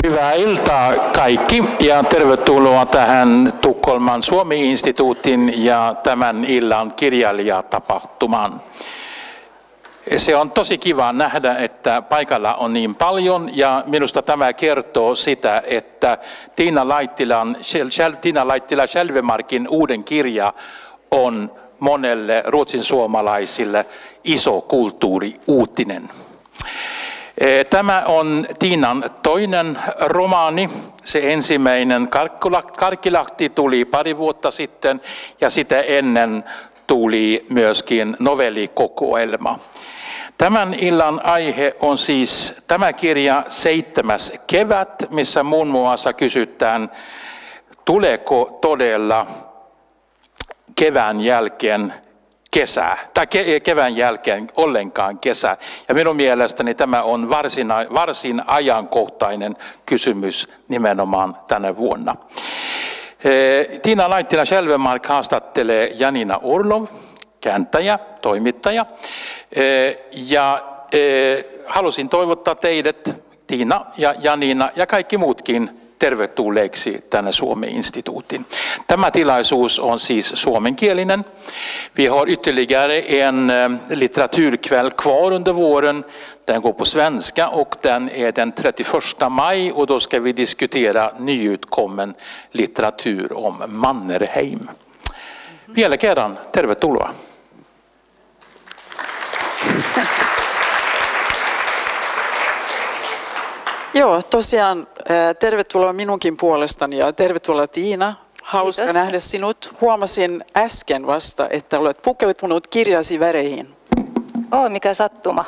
Hyvää iltaa kaikki ja tervetuloa tähän Tukholman Suomi-instituutin ja tämän illan kirjailijatapahtumaan. Se on tosi kiva nähdä, että paikalla on niin paljon ja minusta tämä kertoo sitä, että Tiina Laittila Självemarkin uuden kirja on monelle ruotsinsuomalaisille iso kulttuuriuutinen. Tämä on Tiinan toinen romaani. Se ensimmäinen Karkkilahti tuli pari vuotta sitten ja sitä ennen tuli myöskin novellikokoelma. Tämän illan aihe on siis tämä kirja 7. kevät, missä muun muassa kysytään, tuleeko todella kevään jälkeen kesä, tai kevään jälkeen ollenkaan kesä. Ja minun mielestäni tämä on varsin ajankohtainen kysymys nimenomaan tänä vuonna. Tiina Laittila Självemark haastattelee Janina Orlov, kääntäjä, toimittaja. Ja halusin toivottaa teidät, Tiina ja Janina ja kaikki muutkin, tervetulleeksi tänne Suomi-instituutin. Tämä tilaisuus on siis suomenkielinen. Vi har ytterligare en litteraturkväll kvar under våren. Den går på svenska och den är den 31 maj och då ska vi diskutera nyutkommen litteratur om Mannerheim. Vielä kerran, tervetuloa. Joo, tosiaan tervetuloa minunkin puolestani ja tervetuloa Tiina. Hauska nähdä sinut. Huomasin äsken vasta, että olet pukeutunut kirjasi väreihin. Mikä sattuma.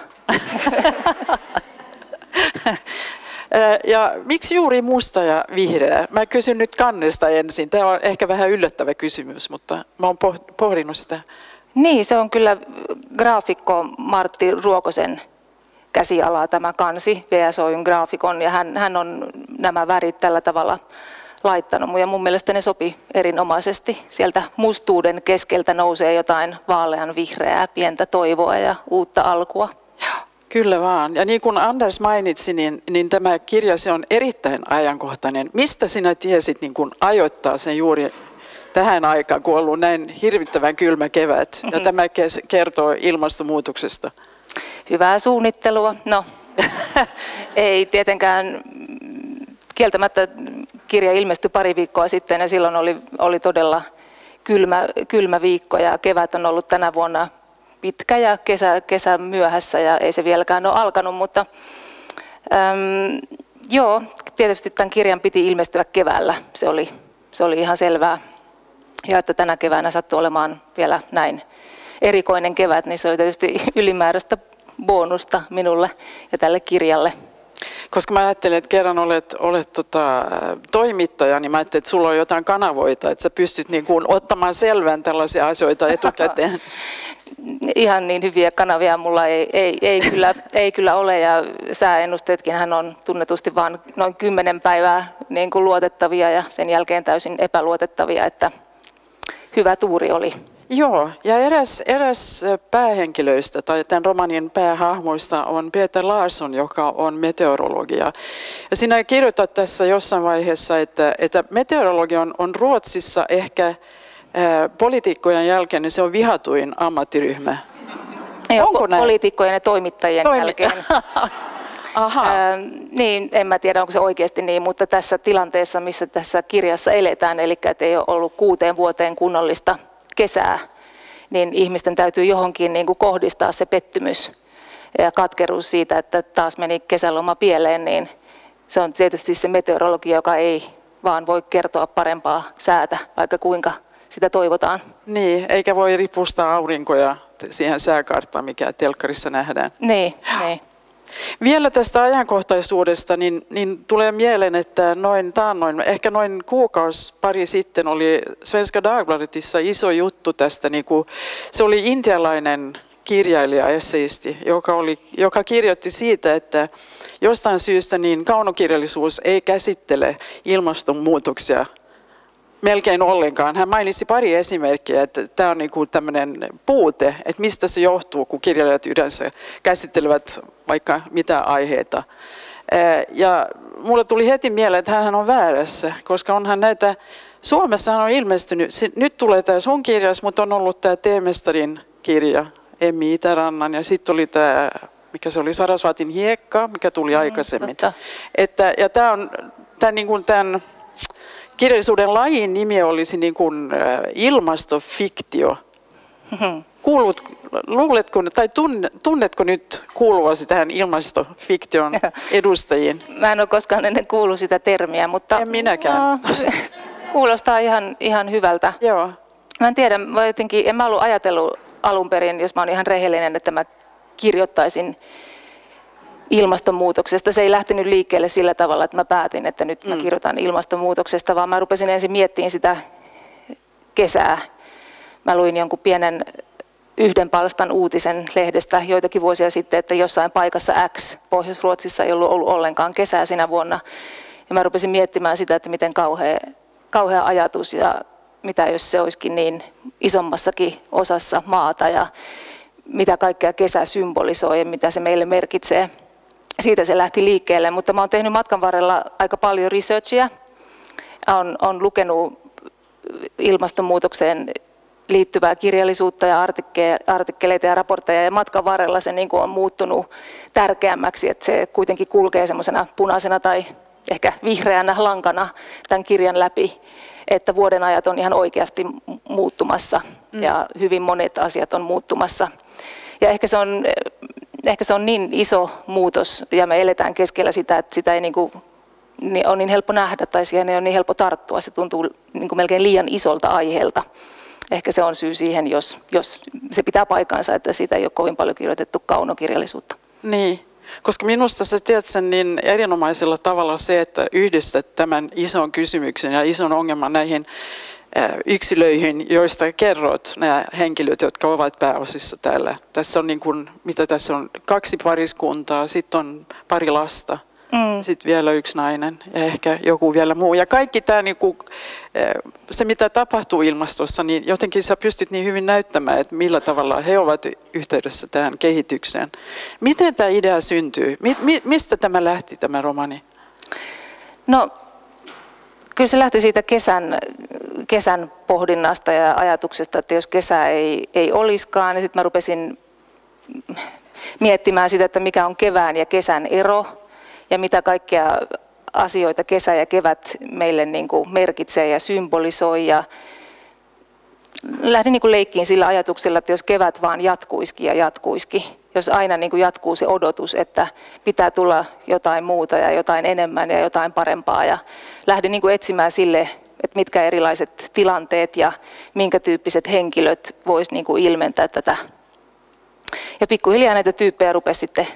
Ja miksi juuri musta ja vihreä? Mä kysyn nyt kannesta ensin. Tämä on ehkä vähän yllättävä kysymys, mutta mä oon pohdinut sitä. Niin, se on kyllä graafikko Martti Ruokosen käsialaa tämä kansi, VSOyn graafikon, ja hän on nämä värit tällä tavalla laittanut. Ja mun mielestä ne sopi erinomaisesti. Sieltä mustuuden keskeltä nousee jotain vaalean vihreää, pientä toivoa ja uutta alkua. Kyllä vaan. Ja niin kuin Anders mainitsi, niin tämä kirja se on erittäin ajankohtainen. Mistä sinä tiesit niin kuin ajoittaa sen juuri tähän aikaan, kun on ollut näin hirvittävän kylmä kevät? Ja tämä kertoo ilmastonmuutoksesta. Hyvää suunnittelua. No, ei tietenkään, kieltämättä kirja ilmestyi pari viikkoa sitten ja silloin oli todella kylmä viikko ja kevät on ollut tänä vuonna pitkä ja kesä myöhässä ja ei se vieläkään ole alkanut, mutta joo, tietysti tämän kirjan piti ilmestyä keväällä, se oli ihan selvää. Ja että tänä keväänä sattui olemaan vielä näin erikoinen kevät, niin se oli tietysti ylimääräistä bonusta minulle ja tälle kirjalle. Koska mä ajattelin, että kerran olet toimittaja, niin mä ajattelin, että sulla on jotain kanavoita, että sä pystyt niin kuin ottamaan selvän tällaisia asioita etukäteen. Ihan niin hyviä kanavia mulla ei kyllä ole, ja sääennusteetkin hän on tunnetusti vain noin 10 päivää niin kuin luotettavia ja sen jälkeen täysin epäluotettavia, että hyvä tuuri oli. Joo, ja eräs päähenkilöistä tai tämän romanin päähahmoista on Peter Larsson, joka on meteorologia. Ja sinä kirjoitat tässä jossain vaiheessa, että meteorologia on Ruotsissa ehkä poliitikkojen jälkeen, niin se on vihatuin ammattiryhmä. Onko poliitikkojen ja toimittajien jälkeen? Aha. Niin, en mä tiedä, onko se oikeasti niin, mutta tässä tilanteessa, missä tässä kirjassa eletään, eli että ei ole ollut 6 vuoteen kunnollista kesää, niin ihmisten täytyy johonkin niin kuin kohdistaa se pettymys ja katkeruus siitä, että taas meni kesäloma pieleen, niin se on tietysti se meteorologia, joka ei vaan voi kertoa parempaa säätä, vaikka kuinka sitä toivotaan. Niin, eikä voi ripustaa aurinkoja siihen sääkarttaan, mikä telkkarissa nähdään. Niin. Vielä tästä ajankohtaisuudesta, niin tulee mieleen, että ehkä noin kuukausi pari sitten oli Svenska Dagbladetissa iso juttu tästä. Se oli intialainen kirjailija, esseisti, joka kirjoitti siitä, että jostain syystä niin kaunokirjallisuus ei käsittele ilmastonmuutoksia melkein ollenkaan. Hän mainitsi pari esimerkkiä, että tämä on niin tämmöinen puute, että mistä se johtuu, kun kirjailijat yleensä käsittelevät vaikka mitä aiheita. Ja mulle tuli heti mieleen, että hän on väärässä, koska onhan näitä, Suomessahan on ilmestynyt, nyt tulee tämä sun kirjas, mutta on ollut tämä Teemestarin kirja, Emmi Itärannan, ja sitten oli tämä, mikä se oli, Sarasvatin hiekka, mikä tuli aikaisemmin. Ja tämä on tämän kirjallisuuden lajin nimi olisi niin kuin ilmastofiktio. Luuletko tai tunnetko nyt kuuluvasi tähän ilmastofiktion edustajiin? Mä en ole koskaan ennen kuullut sitä termiä, mutta en minäkään. No, kuulostaa ihan hyvältä. Joo. Mä en tiedä, en mä ollut ajatellut alun perin, jos mä oon ihan rehellinen, että mä kirjoittaisin ilmastonmuutoksesta. Se ei lähtenyt liikkeelle sillä tavalla, että mä päätin, että nyt mä kirjoitan ilmastonmuutoksesta, vaan mä rupesin ensin miettimään sitä kesää. Mä luin jonkun pienen yhden palstan uutisen lehdestä joitakin vuosia sitten, että jossain paikassa X Pohjois-Ruotsissa ei ollut ollenkaan kesää sinä vuonna. Ja mä rupesin miettimään sitä, että miten kauhea ajatus ja mitä jos se olisikin niin isommassakin osassa maata ja mitä kaikkea kesä symbolisoi ja mitä se meille merkitsee. Siitä se lähti liikkeelle, mutta mä oon tehnyt matkan varrella aika paljon researchia. Olen lukenut ilmastonmuutokseen liittyvää kirjallisuutta ja artikkeleita ja raportteja, ja matkan varrella se niin kuin on muuttunut tärkeämmäksi, että se kuitenkin kulkee semmoisena punaisena tai ehkä vihreänä lankana tämän kirjan läpi, että vuoden ajat on ihan oikeasti muuttumassa ja hyvin monet asiat on muuttumassa. Ja ehkä se on niin iso muutos ja me eletään keskellä sitä, että sitä ei ole niin helppo nähdä tai siihen ei ole niin helppo tarttua. Se tuntuu niin kuin melkein liian isolta aiheelta. Ehkä se on syy siihen, jos se pitää paikkansa, että siitä ei ole kovin paljon kirjoitettu kaunokirjallisuutta. Niin, koska minusta sä tiedät sen niin erinomaisella tavalla se, että yhdistät tämän ison kysymyksen ja ison ongelman näihin yksilöihin, joista kerrot, nämä henkilöt, jotka ovat pääosissa täällä. Tässä on, niin kuin, mitä tässä on, 2 pariskuntaa, sitten on 2 lasta, sitten vielä 1 nainen ja ehkä joku vielä muu. Ja kaikki tämä, niin kuin, se mitä tapahtuu ilmastossa, niin jotenkin sä pystyt niin hyvin näyttämään, että millä tavalla he ovat yhteydessä tähän kehitykseen. Miten tämä idea syntyy? Mistä tämä lähti, tämä romani? No, kyllä se lähti siitä kesän pohdinnasta ja ajatuksesta, että jos kesää ei olisikaan, niin sitten mä rupesin miettimään sitä, että mikä on kevään ja kesän ero ja mitä kaikkia asioita kesä ja kevät meille niin kuin merkitsee ja symbolisoi. Ja lähdin niin kuin leikkiin sillä ajatuksella, että jos kevät vaan jatkuisikin ja jatkuisikin, jos aina niin kuin jatkuu se odotus, että pitää tulla jotain muuta ja jotain enemmän ja jotain parempaa. Ja lähdin niin kuin etsimään sille, että mitkä erilaiset tilanteet ja minkä tyyppiset henkilöt vois niin kuin ilmentää tätä. Ja pikkuhiljaa näitä tyyppejä rupesi sitten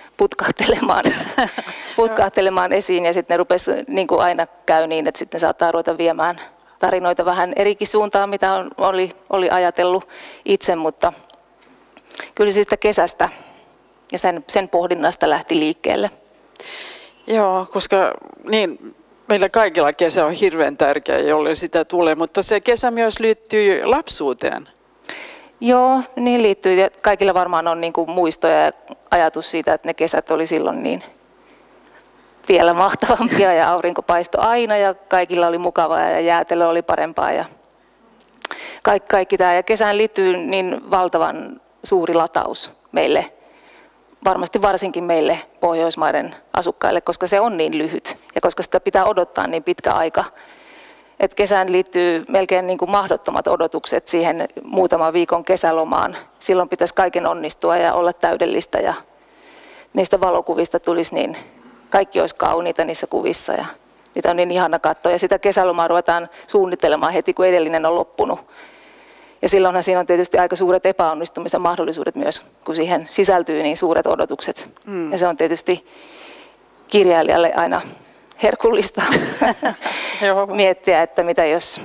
putkahtelemaan esiin ja sitten ne rupesi, niin kuin aina käy niin, että sitten saattaa ruveta viemään tarinoita vähän erikin suuntaan, mitä oli ajatellut itse, mutta kyllä siitä kesästä ja sen pohdinnasta lähti liikkeelle. Joo, koska niin, meillä kaikilla kesä on hirveän tärkeä, jolle sitä tulee, mutta se kesä myös liittyy lapsuuteen. Joo, niin liittyy. Ja kaikilla varmaan on niin kuin muistoja ja ajatus siitä, että ne kesät oli silloin niin vielä mahtavampia ja aurinko paistoi aina ja kaikilla oli mukavaa ja jäätelö oli parempaa ja kaikki tämä. Ja kesään liittyy niin valtavan suuri lataus meille, varmasti varsinkin meille Pohjoismaiden asukkaille, koska se on niin lyhyt ja koska sitä pitää odottaa niin pitkä aika. Et kesään liittyy melkein niin kuin mahdottomat odotukset siihen muutaman viikon kesälomaan. Silloin pitäisi kaiken onnistua ja olla täydellistä ja niistä valokuvista tulisi niin, kaikki olisi kauniita niissä kuvissa ja niitä on niin ihana katsoa. Ja sitä kesälomaa ruvetaan suunnittelemaan heti, kun edellinen on loppunut. Ja silloinhan siinä on tietysti aika suuret epäonnistumisen mahdollisuudet myös, kun siihen sisältyy niin suuret odotukset. Ja se on tietysti kirjailijalle aina herkullista miettiä, että mitä jos.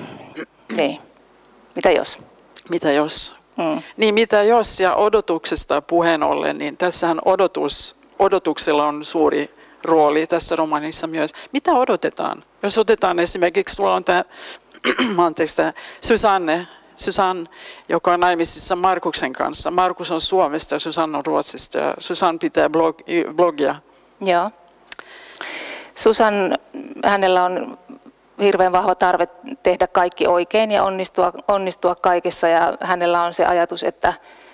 Mitä jos? Niin mitä jos ja odotuksesta puheen ollen, niin tässähän odotuksella on suuri rooli tässä romanissa myös. Mitä odotetaan? Jos otetaan esimerkiksi, sulla on tämä Susanne, joka on naimisissa Markuksen kanssa. Markus on Suomesta ja Susanne on Ruotsista ja Susanne pitää blogia. Joo. Susan, hänellä on hirveän vahva tarve tehdä kaikki oikein ja onnistua kaikessa, ja hänellä on se ajatus, että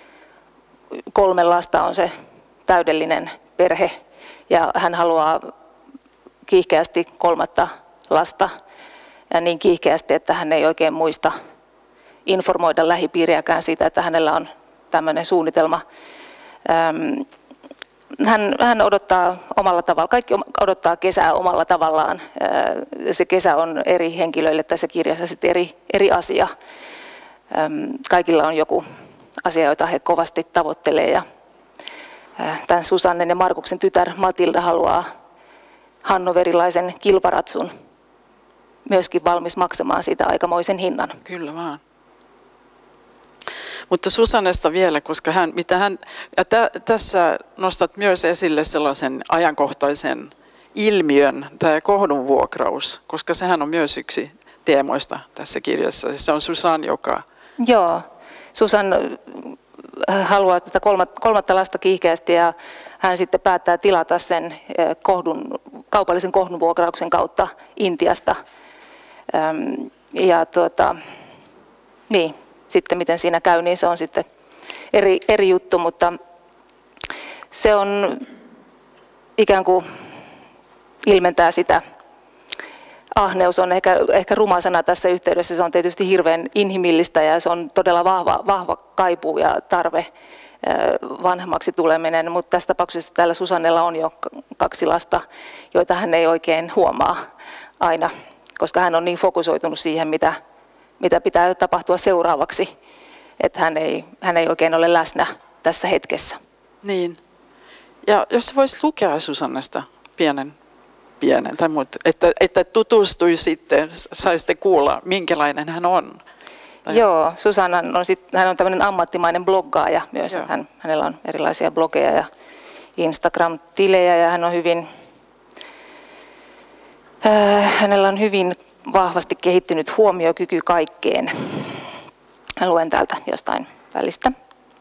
3 lasta on se täydellinen perhe, ja hän haluaa kiihkeästi 3. lasta, ja niin kiihkeästi, että hän ei oikein muista informoida lähipiiriäkään siitä, että hänellä on tämmöinen suunnitelma. Hän odottaa omalla tavalla, kaikki odottaa kesää omalla tavallaan. Se kesä on eri henkilöille tässä kirjassa sitten eri asia. Kaikilla on joku asia, jota he kovasti tavoittelee. Ja tämän Susannen ja Markuksen tytär Matilda haluaa hannoverilaisen kilparatsun, myöskin valmis maksamaan siitä aikamoisen hinnan. Kyllä vaan. Mutta Susannesta vielä, koska tässä nostat myös esille sellaisen ajankohtaisen ilmiön, tämä kohdunvuokraus, koska sehän on myös yksi teemoista tässä kirjassa. Se on Susan, joka... Joo, Susan haluaa tätä 3. lasta kiihkeästi, ja hän sitten päättää tilata sen kaupallisen kohdunvuokrauksen kautta Intiasta. Niin. Sitten miten siinä käy, niin se on sitten eri juttu, mutta se on ikään kuin ilmentää sitä. Ahneus on ehkä ruma sana tässä yhteydessä, se on tietysti hirveän inhimillistä, ja se on todella vahva kaipuu ja tarve vanhemmaksi tuleminen, mutta tässä tapauksessa täällä Susannella on jo 2 lasta, joita hän ei oikein huomaa aina, koska hän on niin fokusoitunut siihen, mitä pitää tapahtua seuraavaksi, että hän ei oikein ole läsnä tässä hetkessä. Niin. Ja jos voisi lukea Susannasta pienen tai muut, että tutustuisitte, saisitte kuulla, minkälainen hän on. Joo, Susanna hän on tämmöinen ammattimainen bloggaaja myös. Hänellä on erilaisia blogeja ja Instagram-tilejä, ja hänellä on hyvin vahvasti kehittynyt huomiokyky kaikkeen. Mä luen täältä jostain välistä.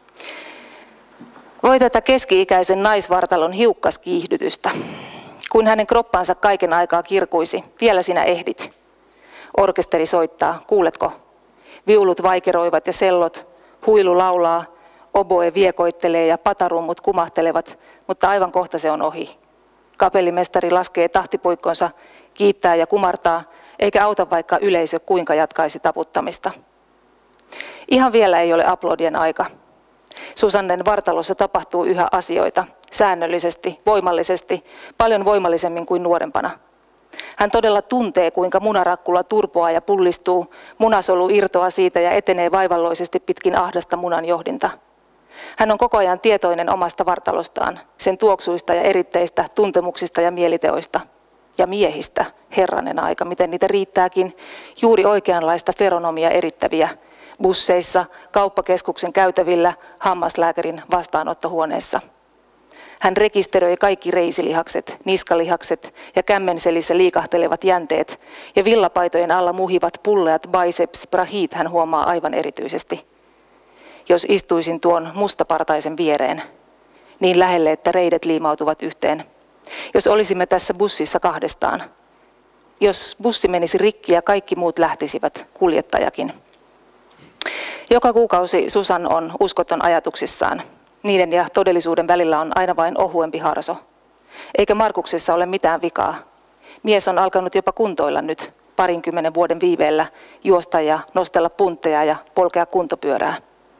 Voi tätä keski-ikäisen naisvartalon hiukkaskiihdytystä. Kun hänen kroppansa kaiken aikaa kirkuisi, vielä sinä ehdit. Orkesteri soittaa, kuuletko? Viulut vaikeroivat ja sellot, huilu laulaa, oboe viekoittelee ja patarummut kumahtelevat, mutta aivan kohta se on ohi. Kapellimestari laskee tahtipuikkonsa, kiittää ja kumartaa, eikä auta vaikka yleisö kuinka jatkaisi taputtamista. Ihan vielä ei ole aplodien aika. Susannen vartalossa tapahtuu yhä asioita, säännöllisesti, voimallisesti, paljon voimallisemmin kuin nuorempana. Hän todella tuntee, kuinka munarakkula turpoaa ja pullistuu, munasolu irtoaa siitä ja etenee vaivalloisesti pitkin ahdasta munan johdinta. Hän on koko ajan tietoinen omasta vartalostaan, sen tuoksuista ja eritteistä, tuntemuksista ja mieliteoista. Ja miehistä, herranen aika, miten niitä riittääkin, juuri oikeanlaista feronomia erittäviä, busseissa, kauppakeskuksen käytävillä, hammaslääkärin vastaanottohuoneessa. Hän rekisteröi kaikki reisilihakset, niskalihakset ja kämmenselissä liikahtelevat jänteet, ja villapaitojen alla muhivat pulleat biceps brachit hän huomaa aivan erityisesti. Jos istuisin tuon mustapartaisen viereen, niin lähelle, että reidet liimautuvat yhteen. Jos olisimme tässä bussissa 2, jos bussi menisi rikki ja kaikki muut lähtisivät, kuljettajakin. Joka kuukausi Susan on uskoton ajatuksissaan. Niiden ja todellisuuden välillä on aina vain ohuempi harso. Eikä Markuksessa ole mitään vikaa. Mies on alkanut jopa kuntoilla nyt 20 vuoden viiveellä, juosta ja nostella puntteja ja polkea kuntopyörää.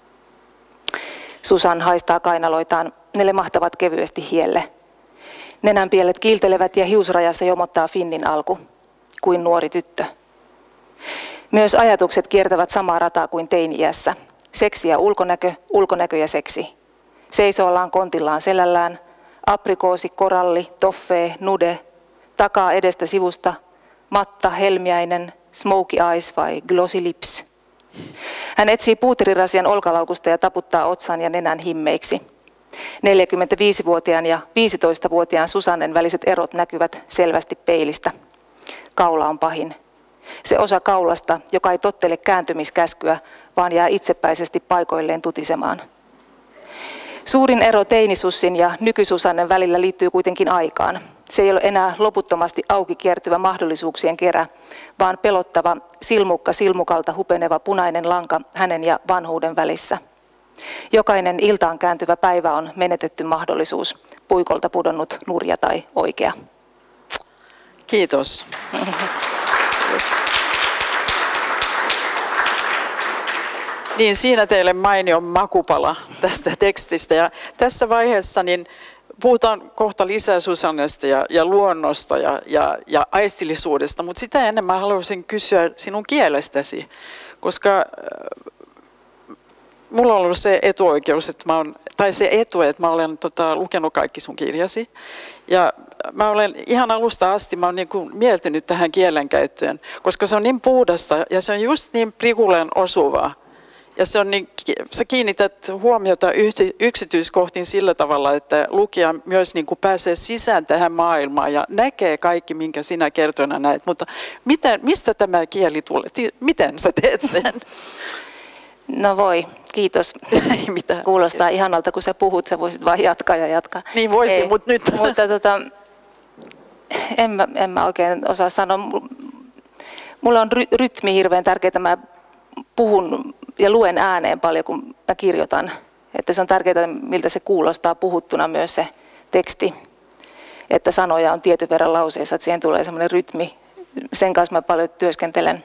Susan haistaa kainaloitaan, ne lemahtavat kevyesti hielle. Nenänpielet kiiltelevät ja hiusrajassa jomottaa finnin alku, kuin nuori tyttö. Myös ajatukset kiertävät samaa rataa kuin teini-iässä. Seksi ja ulkonäkö, ulkonäkö ja seksi. Seisoallaan kontillaan selällään, aprikoosi, koralli, toffee, nude, takaa edestä sivusta, matta, helmiäinen, smoky eyes vai glossy lips. Hän etsii puuterirasian olkalaukusta ja taputtaa otsan ja nenän himmeiksi. 45-vuotiaan ja 15-vuotiaan Susannen väliset erot näkyvät selvästi peilistä. Kaula on pahin. Se osa kaulasta, joka ei tottele kääntymiskäskyä, vaan jää itsepäisesti paikoilleen tutisemaan. Suurin ero teinisussin ja nykysusannen välillä liittyy kuitenkin aikaan. Se ei ole enää loputtomasti auki kiertyvä mahdollisuuksien kerä, vaan pelottava silmukka silmukalta hupeneva punainen lanka hänen ja vanhuuden välissä. Jokainen iltaan kääntyvä päivä on menetetty mahdollisuus, puikolta pudonnut nurja tai oikea. Kiitos. Niin, siinä teille mainio makupala tästä tekstistä. Ja tässä vaiheessa niin puhutaan kohta lisää Susannesta ja luonnosta ja aistillisuudesta, mutta sitä ennen mä haluaisin kysyä sinun kielestäsi, koska mulla on ollut se etuoikeus, että että mä olen lukenut kaikki sun kirjasi. Ja mä olen ihan alusta asti niin kuin mieltynyt tähän kielenkäyttöön, koska se on niin puhdasta ja se on just niin prikuleen osuvaa. Ja sä kiinnität huomiota yksityiskohtiin sillä tavalla, että lukija myös niin kuin pääsee sisään tähän maailmaan ja näkee kaikki, minkä sinä kertojana näet. Mutta mistä tämä kieli tulee? Miten sä teet sen? No voi, kiitos. Ei mitään. Kuulostaa ihanalta, kun sä puhut, sä voisit vaan jatkaa ja jatkaa. Niin voisin, mutta nyt. Mutta en mä oikein osaa sanoa. Mulle on rytmi hirveän tärkeää. Mä puhun ja luen ääneen paljon, kun mä kirjoitan. Että se on tärkeää, miltä se kuulostaa puhuttuna myös se teksti. Että sanoja on tietyn verran lauseissa, että siihen tulee semmoinen rytmi. Sen kanssa mä paljon työskentelen.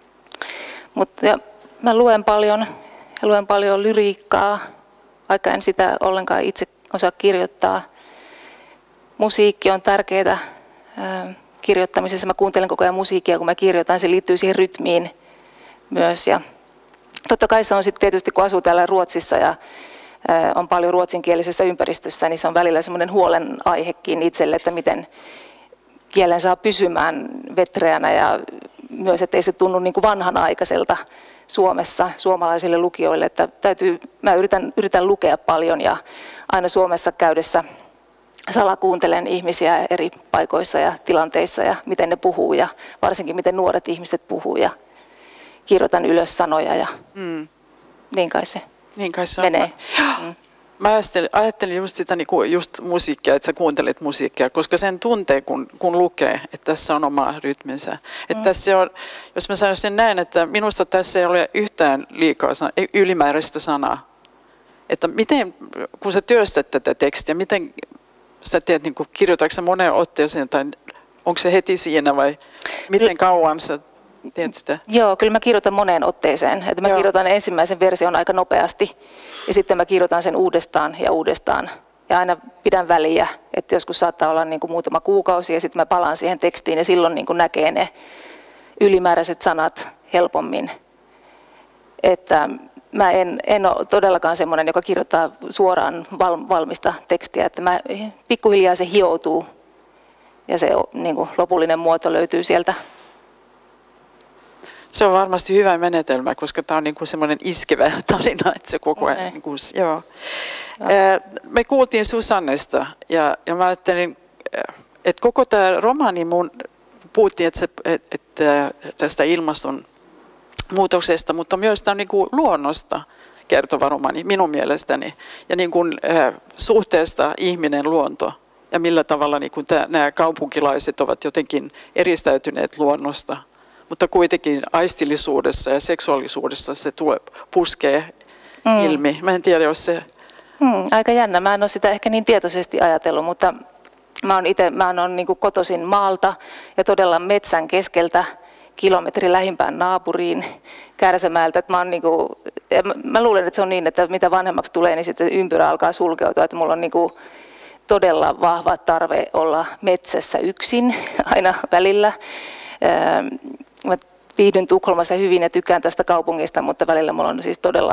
Mutta mä luen paljon lyriikkaa, vaikka en sitä ollenkaan itse osaa kirjoittaa. Musiikki on tärkeää kirjoittamisessa. Mä kuuntelen koko ajan musiikkia, kun mä kirjoitan. Se liittyy siihen rytmiin myös. Ja totta kai se on sitten tietysti, kun asuu täällä Ruotsissa ja on paljon ruotsinkielisessä ympäristössä, niin se on välillä semmoinen huolenaihekin itselle, että miten kielen saa pysymään vetreänä ja myös, ettei se tunnu niin kuin vanhanaikaiselta Suomessa suomalaisille lukijoille, että mä yritän lukea paljon ja aina Suomessa käydessä salakuuntelen ihmisiä eri paikoissa ja tilanteissa ja miten ne puhuu ja varsinkin miten nuoret ihmiset puhuu ja kirjoitan ylös sanoja ja niin kai se menee. Mä ajattelin just sitä just musiikkia, että sä kuuntelet musiikkia, koska sen tuntee, kun lukee, että tässä on oma rytminsä. Että tässä on, jos mä sanoisin näin, että minusta tässä ei ole yhtään liikaa ylimääräistä sanaa. Että miten, kun sä työstät tätä tekstiä, miten sä teet, niin kirjoitatko sä moneen otteeseen tai onko se heti siinä vai miten kauan sä teet sitä? Joo, kyllä mä kirjoitan moneen otteeseen. Että mä kirjoitan ensimmäisen version aika nopeasti ja sitten mä kirjoitan sen uudestaan ja uudestaan. Ja aina pidän väliä, että joskus saattaa olla niin kuin muutama kuukausi ja sitten mä palaan siihen tekstiin ja silloin niin kuin näkee ne ylimääräiset sanat helpommin. Että mä en ole todellakaan semmoinen, joka kirjoittaa suoraan valmista tekstiä, että pikkuhiljaa se hioutuu ja se niin kuin lopullinen muoto löytyy sieltä. Se on varmasti hyvä menetelmä, koska tämä on niin kuin semmoinen iskevä tarina, että se koko ajan. Niin kuin, joo. Me kuultiin Susannesta ja mä ajattelin, että koko tämä romaani puhuttiin, että tästä ilmastonmuutoksesta, mutta myös tämä on niin kuin luonnosta kertova romaani minun mielestäni ja niin kuin, suhteesta ihminen-luonto ja millä tavalla niin kuin nämä kaupunkilaiset ovat jotenkin eristäytyneet luonnosta. Mutta kuitenkin aistillisuudessa ja seksuaalisuudessa se puskee ilmi. Mä en tiedä, jos se... Aika jännä. Mä en ole sitä ehkä niin tietoisesti ajatellut, mutta mä oon niin kuin kotoisin maalta ja todella metsän keskeltä kilometri lähimpään naapuriin Kärsämäeltä. Että mä luulen, että se on niin, että mitä vanhemmaksi tulee, niin sitten ympyrä alkaa sulkeutua. Että mulla on niin kuin todella vahva tarve olla metsässä yksin aina välillä. Mä viihdyn Tukholmassa hyvin ja tykkään tästä kaupungista, mutta välillä mulla on siis todella...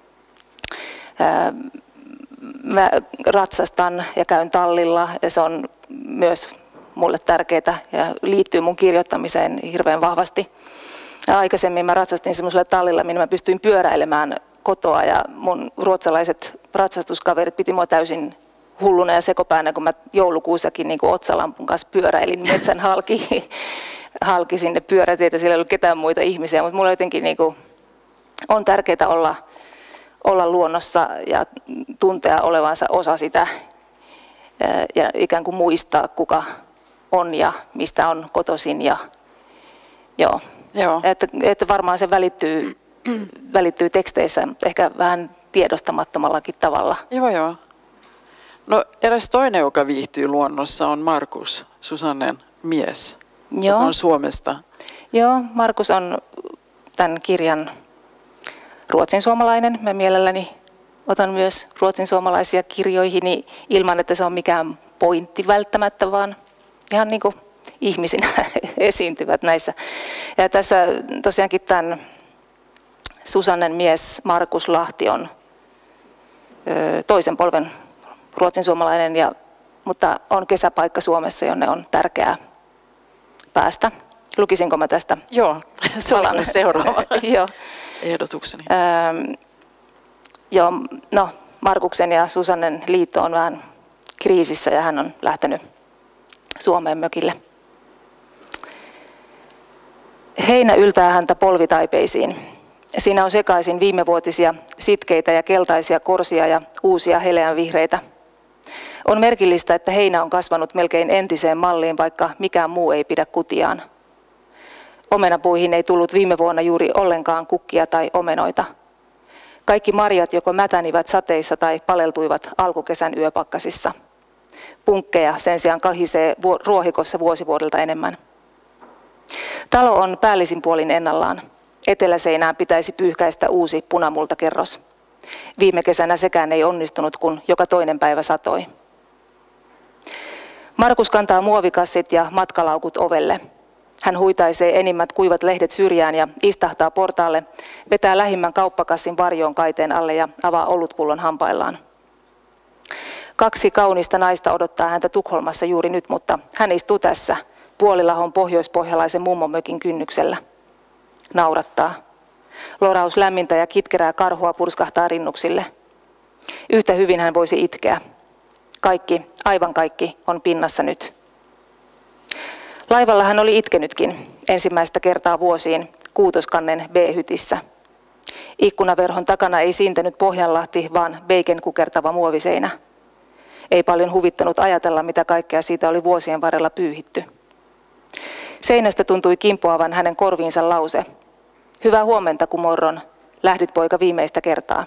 Mä ratsastan ja käyn tallilla ja se on myös mulle tärkeää ja liittyy mun kirjoittamiseen hirveän vahvasti. Ja aikaisemmin mä ratsastin semmoisella tallilla, minne mä pystyin pyöräilemään kotoa ja mun ruotsalaiset ratsastuskaverit piti mua täysin hulluna ja sekopäänä, kun mä joulukuussakin niin kuin otsalampun kanssa pyöräilin metsän halki sinne pyörätietä, siellä ei ollut ketään muita ihmisiä, mutta mulla jotenkin niin kuin on tärkeää olla luonnossa ja tuntea olevansa osa sitä ja ikään kuin muistaa, kuka on ja mistä on kotoisin. Ja, joo. Että varmaan se välittyy teksteissä ehkä vähän tiedostamattomallakin tavalla. Joo. No eräs toinen, joka viihtyy luonnossa, on Markus, Susannen mies, joka on Suomesta. Joo, Markus on tämän kirjan ruotsinsuomalainen. Mä mielelläni otan myös ruotsinsuomalaisia kirjoihini ilman, että se on mikään pointti välttämättä, vaan ihan niin kuin ihmisinä esiintyvät näissä. Ja tässä tosiaankin tämän Susannen mies Markus Lahti on toisen polven ruotsinsuomalainen, mutta on kesäpaikka Suomessa, jonne on tärkeää päästä. Lukisinko mä tästä? Joo, se on seuraava Joo. ehdotukseni. Joo, no Markuksen ja Susannen liitto on vähän kriisissä ja hän on lähtenyt Suomeen mökille. Heinä yltää häntä polvitaipeisiin. Siinä on sekaisin viimevuotisia sitkeitä ja keltaisia korsia ja uusia heleänvihreitä. On merkillistä, että heinä on kasvanut melkein entiseen malliin, vaikka mikään muu ei pidä kutiaan. Omenapuihin ei tullut viime vuonna juuri ollenkaan kukkia tai omenoita. Kaikki marjat joko mätänivät sateissa tai paleltuivat alkukesän yöpakkasissa. Punkkeja sen sijaan kahisee ruohikossa vuosivuodelta enemmän. Talo on päällisin puolin ennallaan. Eteläseinään pitäisi pyyhkäistä uusi punamultakerros. Viime kesänä sekään ei onnistunut, kun joka toinen päivä satoi. Markus kantaa muovikassit ja matkalaukut ovelle. Hän huitaisee enimmät kuivat lehdet syrjään ja istahtaa portaalle, vetää lähimmän kauppakassin varjoon kaiteen alle ja avaa olutpullon hampaillaan. 2 kaunista naista odottaa häntä Tukholmassa juuri nyt, mutta hän istuu tässä Puolilahon pohjoispohjalaisen mummomökin kynnyksellä. Naurattaa. Loraus lämmintä ja kitkerää karhua purskahtaa rinnuksille. Yhtä hyvin hän voisi itkeä. Kaikki, aivan kaikki, on pinnassa nyt. Laivalla hän oli itkenytkin ensimmäistä kertaa vuosiin Kuutoskannen B-hytissä. Ikkunaverhon takana ei siintänyt Pohjanlahti, vaan veiken kukertava muoviseinä. Ei paljon huvittanut ajatella, mitä kaikkea siitä oli vuosien varrella pyyhitty. Seinästä tuntui kimpoavan hänen korviinsa lause. Hyvää huomenta, kumorron. Lähdit poika viimeistä kertaa.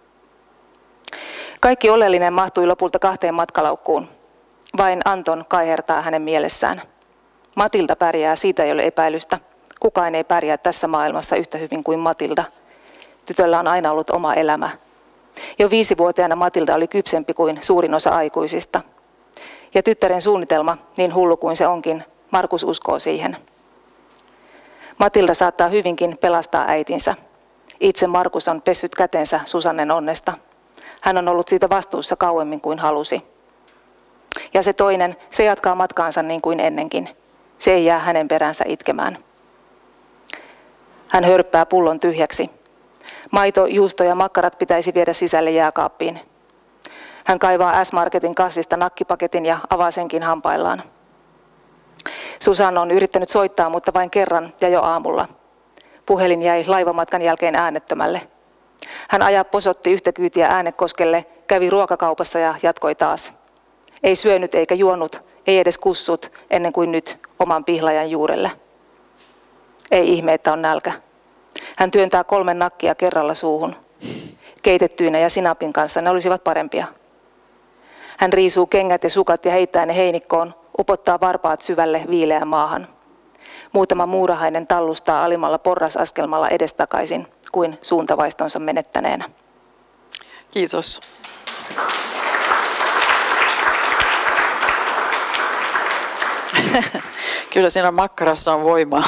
Kaikki oleellinen mahtui lopulta 2 matkalaukkuun. Vain Anton kaihertaa hänen mielessään. Matilda pärjää, siitä ei ole epäilystä. Kukaan ei pärjää tässä maailmassa yhtä hyvin kuin Matilda. Tytöllä on aina ollut oma elämä. Jo 5-vuotiaana Matilda oli kypsempi kuin suurin osa aikuisista. Ja tyttären suunnitelma, niin hullu kuin se onkin, Markus uskoo siihen. Matilda saattaa hyvinkin pelastaa äitinsä. Itse Markus on pessyt kätensä Susannen onnesta. Hän on ollut siitä vastuussa kauemmin kuin halusi. Ja se toinen, se jatkaa matkaansa niin kuin ennenkin. Se ei jää hänen peränsä itkemään. Hän hörppää pullon tyhjäksi. Maito, juusto ja makkarat pitäisi viedä sisälle jääkaappiin. Hän kaivaa S-Marketin kassista nakkipaketin ja avaa senkin hampaillaan. Susan on yrittänyt soittaa, mutta vain kerran ja jo aamulla. Puhelin jäi laivamatkan jälkeen äänettömälle. Hän posotti yhtä kyytiä Äänekoskelle, kävi ruokakaupassa ja jatkoi taas. Ei syönyt eikä juonut, ei edes kussut, ennen kuin nyt oman pihlajan juurelle. Ei ihme, että on nälkä. Hän työntää 3 nakkia kerralla suuhun. Keitettyinä ja sinapin kanssa ne olisivat parempia. Hän riisuu kengät ja sukat ja heittää ne heinikkoon, upottaa varpaat syvälle viileään maahan. Muutama muurahainen tallustaa alimmalla porrasaskelmalla edestakaisin kuin suuntavaistonsa menettäneenä. Kiitos. Kyllä siinä makkarassa on voimaa.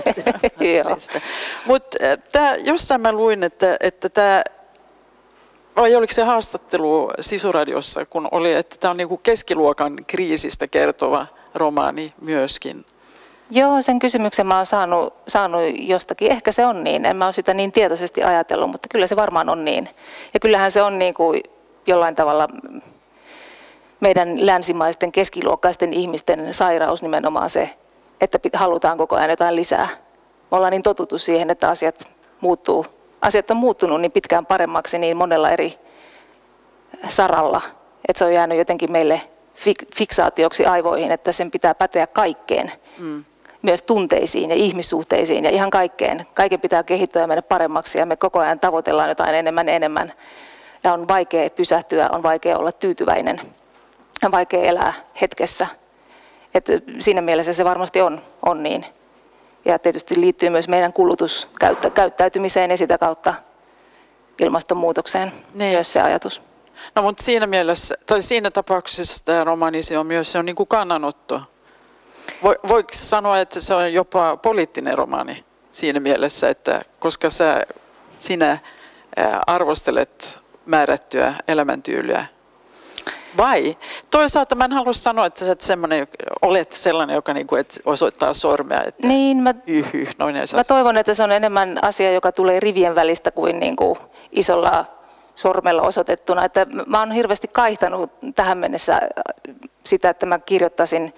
Mutta jossain mä luin, että tämä, vai oliko se haastattelu Sisuradiossa, kun oli, että tämä on niinku keskiluokan kriisistä kertova romaani myöskin. Joo, sen kysymyksen mä oon saanut jostakin. Ehkä se on niin. En mä ole sitä niin tietoisesti ajatellut, mutta kyllä se varmaan on niin. Ja kyllähän se on niin kuin jollain tavalla meidän länsimaisten keskiluokkaisten ihmisten sairaus nimenomaan se, että halutaan koko ajan jotain lisää. Me ollaan niin totuttu siihen, että asiat on muuttunut niin pitkään paremmaksi niin monella eri saralla, että se on jäänyt jotenkin meille fiksaatioksi aivoihin, että sen pitää päteä kaikkeen, myös tunteisiin ja ihmissuhteisiin ja ihan kaikkeen. Kaiken pitää kehittyä ja mennä paremmaksi ja me koko ajan tavoitellaan jotain enemmän ja enemmän. Ja on vaikea pysähtyä, on vaikea olla tyytyväinen, on vaikea elää hetkessä. Että siinä mielessä se varmasti on niin. Ja tietysti liittyy myös meidän kulutuskäyttäytymiseen ja sitä kautta ilmastonmuutokseen myös se ajatus. No mutta siinä mielessä, tai siinä tapauksessa tämä romaani on myös niin kuin kannanotto. Voiko sanoa, että se on jopa poliittinen romaani siinä mielessä, että koska sinä arvostelet määrättyä elämäntyyliä? Vai toisaalta mä en halua sanoa, että sä olet sellainen, joka niinku, osoittaa sormea, että niin, mä toivon, että se on enemmän asia, joka tulee rivien välistä kuin niinku isolla sormella osoitettuna. Että mä oon hirveästi kaihtanut tähän mennessä sitä, että mä kirjoittaisin.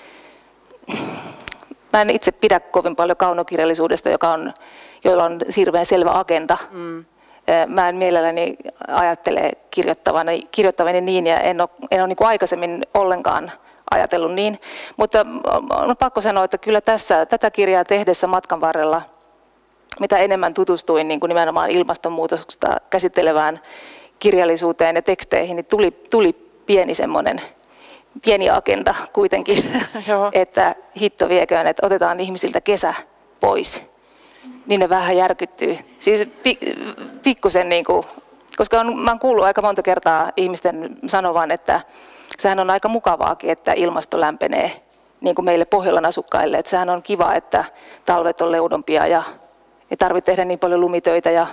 Mä en itse pidä kovin paljon kaunokirjallisuudesta, jolla on hirveän selvä agenda. Mä en mielelläni ajattele kirjoittavani niin ja en ole niin kuin aikaisemmin ollenkaan ajatellut niin. Mutta on pakko sanoa, että kyllä tätä kirjaa tehdessä matkan varrella, mitä enemmän tutustuin niin kuin nimenomaan ilmastonmuutosta käsittelevään kirjallisuuteen ja teksteihin, niin tuli pieni agenda kuitenkin, että hitto vieköön, että otetaan ihmisiltä kesä pois. Niin ne vähän järkyttyy. Siis pikkusen, niin kuin, koska mä oon kuullut aika monta kertaa ihmisten sanovan, että sehän on aika mukavaakin, että ilmasto lämpenee niin kuin meille Pohjolan asukkaille. Että sehän on kiva, että talvet on leudompia ja ei tarvitse tehdä niin paljon lumitöitä ja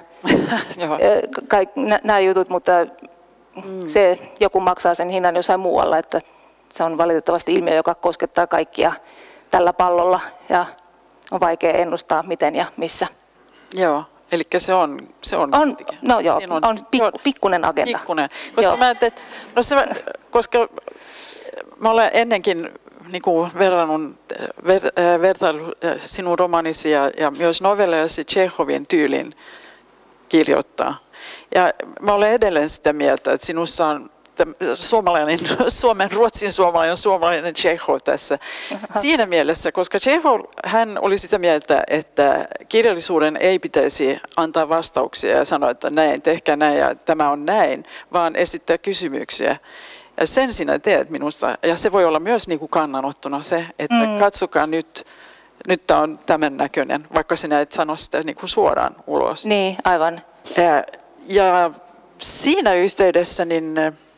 nämä jutut, mutta se joku maksaa sen hinnan jossain muualla, että se on valitettavasti ilmiö, joka koskettaa kaikkia tällä pallolla ja on vaikea ennustaa miten ja missä. Joo, eli se on no joo, on pikkunen agenda. Pikkunen, koska mä ajattelin, koska mä olen ennenkin niin kuin vertailu sinun romaanisi ja myös novellejasi Tšekhovin tyylin kirjoittaa. Ja mä olen edelleen sitä mieltä, että sinussa on suomalainen Tšechov tässä. Siinä mielessä, koska Tšechov, hän oli sitä mieltä, että kirjallisuuden ei pitäisi antaa vastauksia ja sanoa, että näin, tehkää näin ja tämä on näin, vaan esittää kysymyksiä. Ja sen sinä teet minusta. Ja se voi olla myös niin kuin kannanottona se, että katsokaa nyt tämä on tämän näköinen, vaikka sinä et sano sitä niin kuin suoraan ulos. Niin, aivan. Ja siinä yhteydessä niin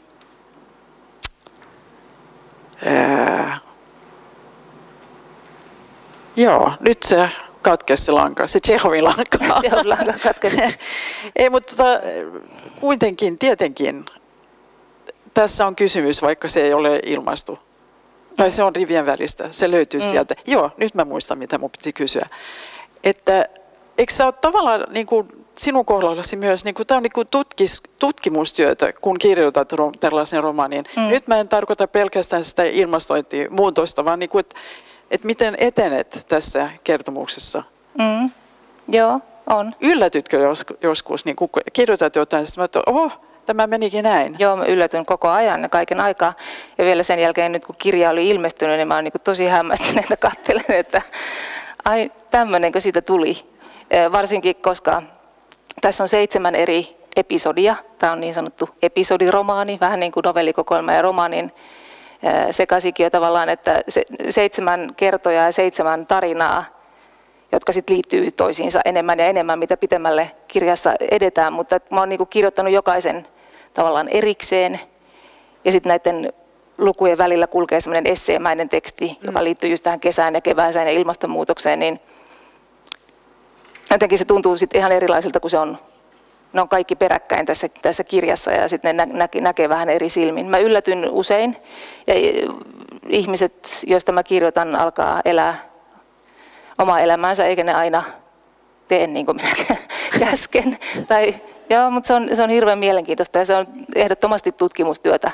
joo, nyt se katkesi se lanka, se Tšechovin lanka. Se on lanka katkesi. Ei, mutta kuitenkin, tietenkin, tässä on kysymys, vaikka se ei ole ilmaistu. Tai se on rivien välistä, se löytyy sieltä. Joo, nyt mä muistan, mitä mun piti kysyä. Että eikö sä ole tavallaan niin kuin sinun kohdallasi myös, niin kuin, tämä on niin kuin tutkimustyötä, kun kirjoitat tällaisen romaanin. Nyt mä en tarkoita pelkästään sitä ilmastointimuutosta, vaan niin kuin, että miten etenet tässä kertomuksessa. Joo, on. Yllätytkö joskus, niin kun kirjoitat jotain, että tämä menikin näin? Joo, mä yllätyn koko ajan ja kaiken aikaa. Ja vielä sen jälkeen, nyt kun kirja oli ilmestynyt, niin mä oon niin kuin tosi hämmästyneenä katselen, että ai tämmöinenkö siitä tuli. Varsinkin, koska tässä on 7 eri episodia. Tämä on niin sanottu episodiromaani, vähän niin kuin novellikokoelma ja romaanin sekasikin jo tavallaan, että 7 kertoja ja 7 tarinaa, jotka sitten liittyy toisiinsa enemmän ja enemmän, mitä pitemmälle kirjassa edetään. Mutta mä oon niinku kirjoittanut jokaisen tavallaan erikseen ja sitten näiden lukujen välillä kulkee semmoinen esseemäinen teksti, joka liittyy just tähän kesään ja kevääseen ja ilmastonmuutokseen, niin jotenkin se tuntuu sitten ihan erilaiselta, kun ne on kaikki peräkkäin tässä kirjassa ja sitten ne näkee vähän eri silmin. Mä yllätyn usein ja ihmiset, joista mä kirjoitan, alkaa elää omaa elämäänsä, eikä ne aina tee niin kuin minä käsken. Joo, mutta se on hirveän mielenkiintoista ja se on ehdottomasti tutkimustyötä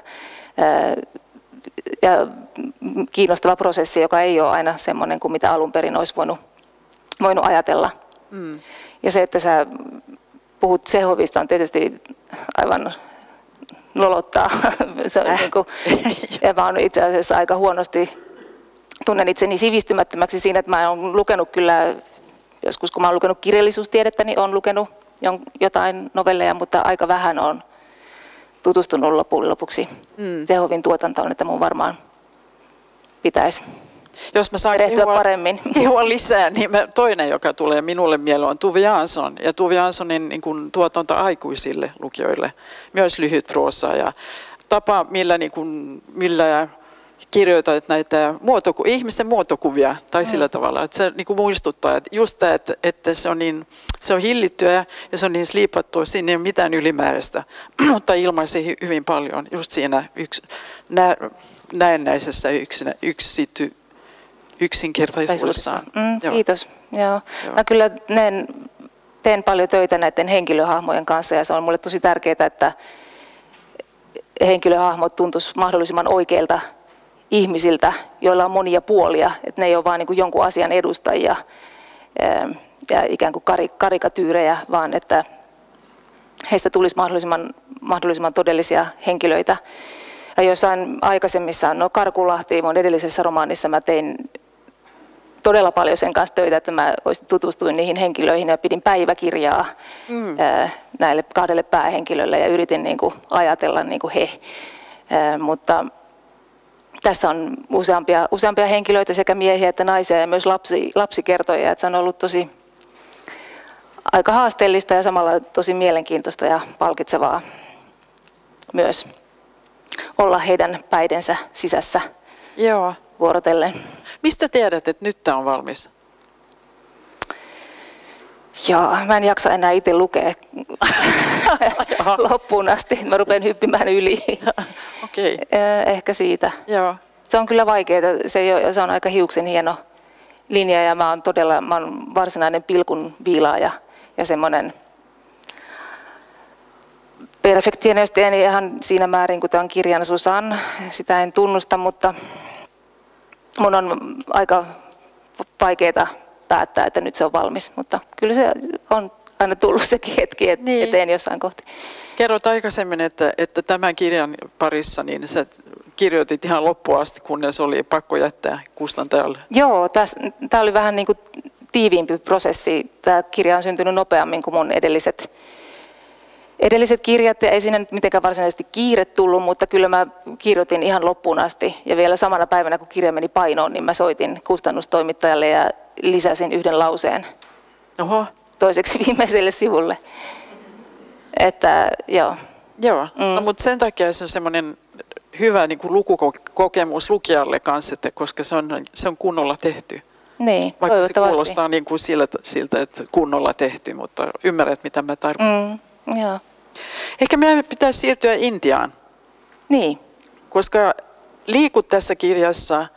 ja kiinnostava prosessi, joka ei ole aina semmoinen kuin mitä alun perin olisi voinut ajatella. Ja se, että sä puhut Tšechovista, on tietysti aivan nolottaa. Se on niin kuin, ja mä oon itse asiassa aika huonosti, tunnen itseni sivistymättömäksi siinä, että mä oon lukenut kyllä, joskus kun mä oon lukenut kirjallisuustiedettä, niin oon lukenut jotain novelleja, mutta aika vähän on tutustunut lopuksi Tšehovin tuotantoon, että mun varmaan pitäisi jos mä saan kehua lisää, niin toinen, joka tulee minulle mieleen, on Tove Jansson. Ja Tove Janssonin niin kuin tuotanto aikuisille lukijoille, myös lyhyt proosa. Ja tapa, millä kirjoitat näitä ihmisten muotokuvia, tai sillä tavalla, että se niin kuin muistuttaa, että just tämä, että se on hillittyä ja se on niin sliipattua, siinä ei ole mitään ylimääräistä, mutta ilmaisi hyvin paljon just siinä näennäisessä yksinkertaisuudessaan. Kiitos. Joo. Mä kyllä teen paljon töitä näiden henkilöhahmojen kanssa ja se on mulle tosi tärkeää, että henkilöhahmot tuntuisi mahdollisimman oikeilta ihmisiltä, joilla on monia puolia, että ne ei ole vain niin kuin jonkun asian edustajia ja ikään kuin karikatyyrejä, vaan että heistä tulisi mahdollisimman todellisia henkilöitä. Ja jossain aikaisemmissa, Karkulahti, mun edellisessä romaanissa mä tein todella paljon sen kanssa töitä, että mä tutustuin niihin henkilöihin ja pidin päiväkirjaa näille 2 päähenkilölle ja yritin niin kuin ajatella niin kuin he. Mutta tässä on useampia henkilöitä, sekä miehiä että naisia ja myös lapsikertoja, että se on ollut tosi aika haasteellista ja samalla tosi mielenkiintoista ja palkitsevaa myös olla heidän päidensä sisässä vuorotellen. Mistä tiedät, että nyt tämä on valmis? Joo, mä en jaksa enää itse lukea loppuun asti. Mä rupean hyppimään yli. Okay. Ehkä siitä. Joo. Se on kyllä vaikeaa. Se on aika hiuksen hieno linja ja mä oon varsinainen pilkun viilaaja ja semmoinen perfektionisti en ihan siinä määrin kuin tämän kirjan Susan. Sitä en tunnusta, mutta mun on aika vaikeaa päättää, että nyt se on valmis, mutta kyllä se on aina tullut sekin hetki eteen jossain kohti. Kerroit aikaisemmin, että tämän kirjan parissa niin sä kirjoitit ihan loppuun asti, kunnes oli pakko jättää kustantajalle. Joo, tämä oli vähän niin kuin tiiviimpi prosessi. Tämä kirja on syntynyt nopeammin kuin mun edelliset kirjat, ja ei siinä nyt mitenkään varsinaisesti kiire tullut, mutta kyllä mä kirjoitin ihan loppuun asti. Ja vielä samana päivänä, kun kirja meni painoon, niin mä soitin kustannustoimittajalle ja lisäsin 1 lauseen toiseksi viimeiselle sivulle. Että joo. Joo, no, mutta sen takia se on semmoinen hyvä niin kuin lukukokemus lukijalle kanssa, koska se on kunnolla tehty. Niin, vaikka se kuulostaa niin kuin siltä, että kunnolla tehty, mutta ymmärrät, mitä mä tarkoitan. Joo. Ehkä meidän pitäisi siirtyä Intiaan. Niin. Koska liikut tässä kirjassa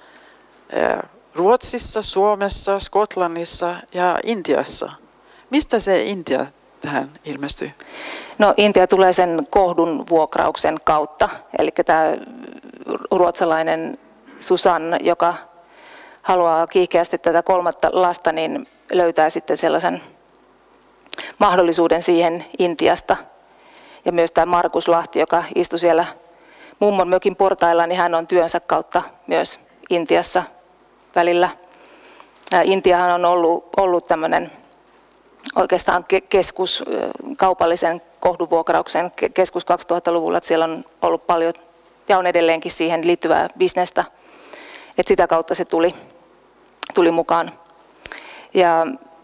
Ruotsissa, Suomessa, Skotlannissa ja Intiassa. Mistä se Intia tähän ilmestyy? No Intia tulee sen kohdun vuokrauksen kautta. Eli tämä ruotsalainen Susan, joka haluaa kiihkeästi tätä 3. lasta, niin löytää sitten sellaisen mahdollisuuden siihen Intiasta. Ja myös tämä Markus Lahti, joka istui siellä mummon mökin portailla, niin hän on työnsä kautta myös Intiassa välillä. Intiahan on ollut tämmöinen oikeastaan keskus, kaupallisen kohdunvuokrauksen keskus 2000-luvulla, että siellä on ollut paljon ja on edelleenkin siihen liittyvää bisnestä. Että sitä kautta se tuli mukaan. Ja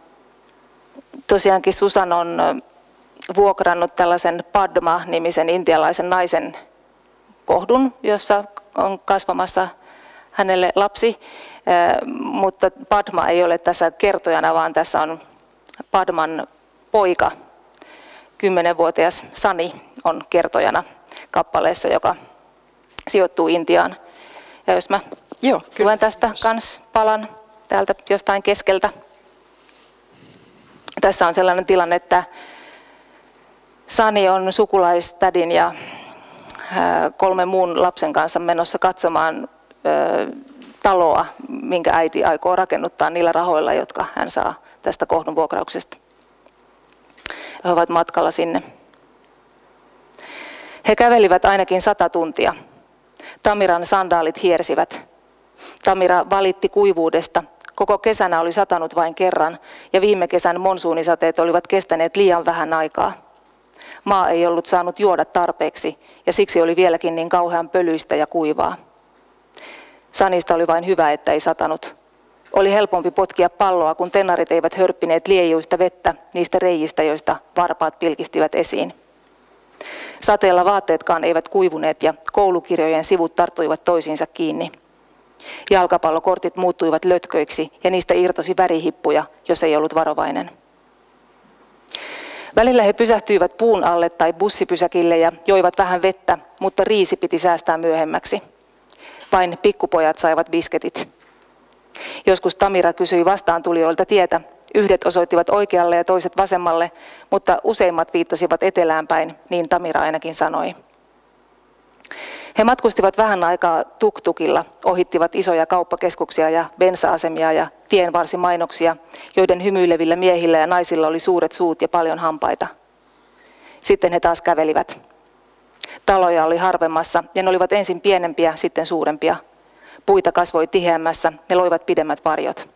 tosiaankin Susan on vuokrannut tällaisen Padma-nimisen intialaisen naisen kohdun, jossa on kasvamassa hänelle lapsi, mutta Padma ei ole tässä kertojana, vaan tässä on Padman poika, 10-vuotias Sani on kertojana kappaleessa, joka sijoittuu Intiaan. Ja jos mä luen tästä kans palan täältä jostain keskeltä. Tässä on sellainen tilanne, että Sani on sukulaistädin ja 3 muun lapsen kanssa menossa katsomaan taloa, minkä äiti aikoo rakennuttaa niillä rahoilla, jotka hän saa tästä kohdunvuokrauksesta. He ovat matkalla sinne. He kävelivät ainakin 100 tuntia. Tamiran sandaalit hiersivät. Tamira valitti kuivuudesta. Koko kesänä oli satanut vain kerran ja viime kesän monsuunisateet olivat kestäneet liian vähän aikaa. Maa ei ollut saanut juoda tarpeeksi ja siksi oli vieläkin niin kauhean pölyistä ja kuivaa. Sanista oli vain hyvä, että ei satanut. Oli helpompi potkia palloa, kun tennarit eivät hörppineet liejuista vettä niistä reiistä, joista varpaat pilkistivät esiin. Sateella vaatteetkaan eivät kuivuneet ja koulukirjojen sivut tarttuivat toisiinsa kiinni. Jalkapallokortit muuttuivat lötköiksi ja niistä irtosi värihippuja, jos ei ollut varovainen. Välillä he pysähtyivät puun alle tai bussipysäkille ja joivat vähän vettä, mutta riisi piti säästää myöhemmäksi. Vain pikkupojat saivat bisketit. Joskus Tamira kysyi vastaantulijoilta tietä. Yhdet osoittivat oikealle ja toiset vasemmalle, mutta useimmat viittasivat etelään päin, niin Tamira ainakin sanoi. He matkustivat vähän aikaa tuktukilla, ohittivat isoja kauppakeskuksia ja bensa-asemia ja tienvarsimainoksia, joiden hymyilevillä miehillä ja naisilla oli suuret suut ja paljon hampaita. Sitten he taas kävelivät. Taloja oli harvemmassa ja ne olivat ensin pienempiä, sitten suurempia. Puita kasvoi tiheämmässä, ne loivat pidemmät varjot.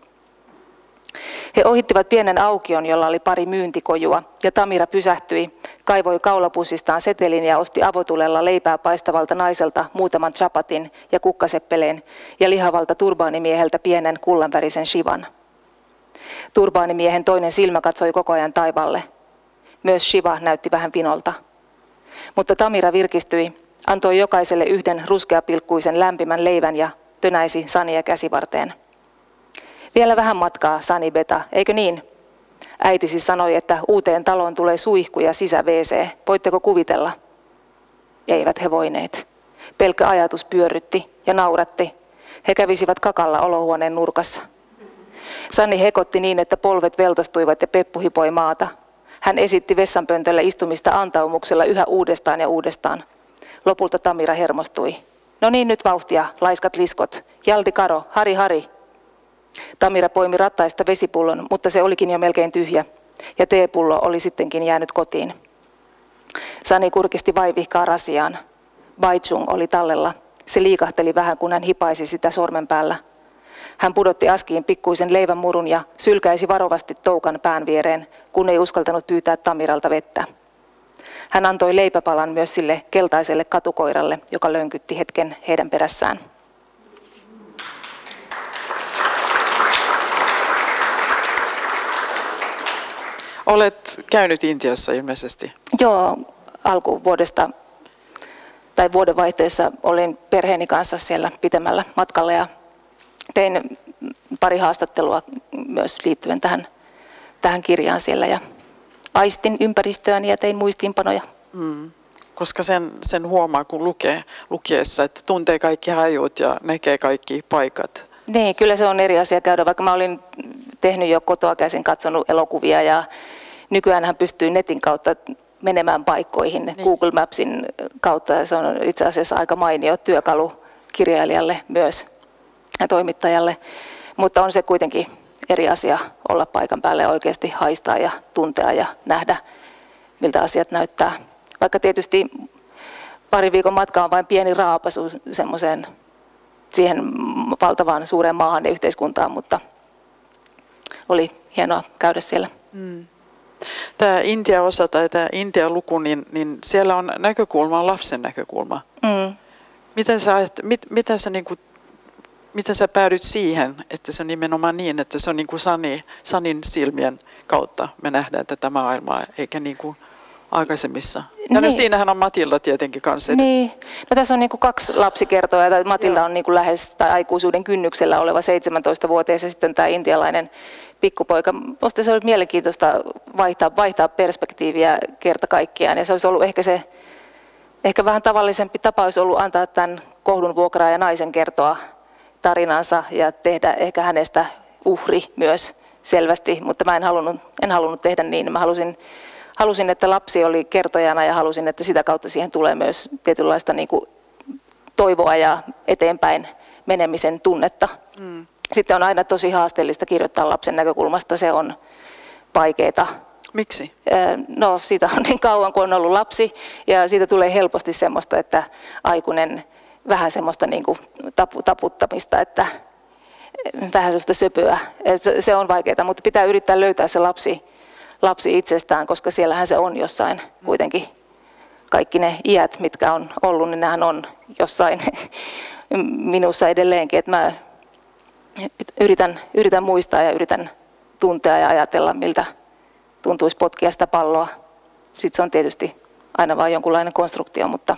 He ohittivat pienen aukion, jolla oli pari myyntikojua, ja Tamira pysähtyi, kaivoi kaulapussistaan setelin ja osti avotulella leipää paistavalta naiselta muutaman chapatin ja kukkaseppeleen ja lihavalta turbaanimieheltä pienen kullanvärisen shivan. Turbaanimiehen toinen silmä katsoi koko ajan taivaalle. Myös Shiva näytti vähän pinolta. Mutta Tamira virkistyi, antoi jokaiselle yhden ruskeapilkkuisen lämpimän leivän ja tönäisi Sania käsivarteen. Vielä vähän matkaa, Sani Beta, eikö niin? Äitisi sanoi, että uuteen taloon tulee suihku ja sisä-WC. Voitteko kuvitella? Eivät he voineet. Pelkkä ajatus pyörrytti ja nauratti. He kävisivät kakalla olohuoneen nurkassa. Sani hekotti niin, että polvet veltostuivat ja Peppu hipoi maata. Hän esitti vessanpöntöllä istumista antaumuksella yhä uudestaan ja uudestaan. Lopulta Tamira hermostui. No niin, nyt vauhtia, laiskat liskot. Jaldi karo, hari hari. Tamira poimi rattaista vesipullon, mutta se olikin jo melkein tyhjä. Ja teepullo oli sittenkin jäänyt kotiin. Sani kurkisti vaivihkaa rasiaan. Baichung oli tallella. Se liikahteli vähän, kun hän hipaisi sitä sormen päällä. Hän pudotti askiin pikkuisen leivän murun ja sylkäisi varovasti toukan pään viereen, kun ei uskaltanut pyytää Tamiralta vettä. Hän antoi leipäpalan myös sille keltaiselle katukoiralle, joka lönkytti hetken heidän perässään. Olet käynyt Intiassa ilmeisesti. Joo, alkuvuodesta tai vuodenvaihteessa olin perheeni kanssa siellä pitemmällä matkalla ja tein pari haastattelua myös liittyen tähän kirjaan siellä ja aistin ympäristöäni ja tein muistiinpanoja. Koska sen huomaa, kun lukiessa, että tuntee kaikki hajut ja näkee kaikki paikat. Niin, kyllä se on eri asia käydä, vaikka mä olin tehnyt jo kotoa käsin, katsonut elokuvia ja nykyään hän pystyy netin kautta menemään paikkoihin niin. Google Mapsin kautta. Se on itse asiassa aika mainio työkalu kirjailijalle myös ja toimittajalle, mutta on se kuitenkin eri asia olla paikan päällä ja oikeasti haistaa ja tuntea ja nähdä, miltä asiat näyttää. Vaikka tietysti pari viikon matka on vain pieni raapasu semmoiseen siihen valtavaan suureen maahan ja yhteiskuntaan, mutta oli hienoa käydä siellä. Tämä Intia-osa tai tämä Intia-luku, niin siellä on näkökulma, lapsen näkökulma. Miten sä päädyt siihen, että se on nimenomaan niin, että se on niin kuin Sanin silmien kautta me nähdään tätä maailmaa, eikä niin kuin aikaisemmissa. Ja niin. Siinähän on Matilda tietenkin kanssa. Niin. No, tässä on niin kuin 2 lapsikertoa. Matilda on niin kuin lähes tai aikuisuuden kynnyksellä oleva 17-vuotias ja sitten tämä intialainen pikkupoika. Minusta se oli mielenkiintoista vaihtaa perspektiiviä kerta kaikkiaan. Ja se olisi ollut ehkä vähän tavallisempi tapa olisi ollut antaa tämän kohdunvuokraajan ja naisen kertoa tarinansa ja tehdä ehkä hänestä uhri myös selvästi, mutta mä en halunnut tehdä niin. Mä halusin, että lapsi oli kertojana ja halusin, että sitä kautta siihen tulee myös tietynlaista niin kuin toivoa ja eteenpäin menemisen tunnetta. Sitten on aina tosi haasteellista kirjoittaa lapsen näkökulmasta, se on vaikeaa. Miksi? No siitä on niin kauan, kun on ollut lapsi, ja siitä tulee helposti semmoista, että aikuinen vähän semmoista niin kuin taputtamista, että vähän semmoista söpöä. Se on vaikeaa, mutta pitää yrittää löytää se lapsi itsestään, koska siellähän se on jossain kuitenkin. Kaikki ne iät, mitkä on ollut, niin nehän on jossain minussa edelleenkin. Että mä yritän muistaa ja yritän tuntea ja ajatella, miltä tuntuisi potkia sitä palloa. Sitten se on tietysti aina vain jonkunlainen konstruktio, mutta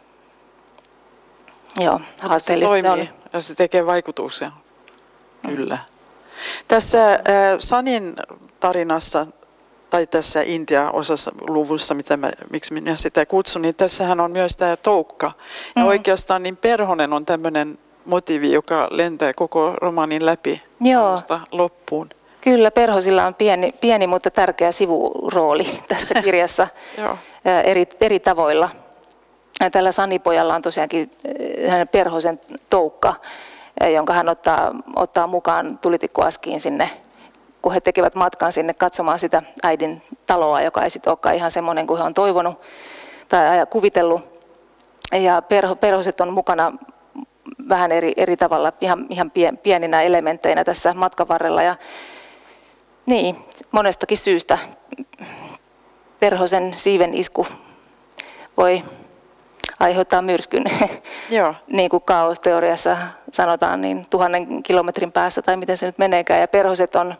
joo, haasteellista se on. Ja se tekee vaikutuksia. Kyllä. Tässä Sanin tarinassa, tai tässä Intia-osassa luvussa, miksi minä sitä kutsun, niin tässähän on myös tämä toukka. Ja oikeastaan niin perhonen on tämmöinen motiivi, joka lentää koko romaanin läpi loppuun. Kyllä, perhosilla on pieni mutta tärkeä sivurooli tässä kirjassa eri tavoilla. Ja tällä Sanipojalla on tosiaankin hänen perhosen toukka, jonka hän ottaa mukaan tulitikkuaskiin sinne, kun he tekevät matkan sinne katsomaan sitä äidin taloa, joka ei sitten olekaan ihan semmoinen kuin he on toivonut tai kuvitellut. Ja perhoset on mukana vähän eri tavalla, ihan pieninä elementteinä tässä matkan varrella. Ja niin, monestakin syystä perhosen siiven isku voi aiheuttaa myrskyn, niin kuin kaosteoriassa sanotaan, niin 1000 kilometrin päässä tai miten se nyt meneekään. Ja perhoset on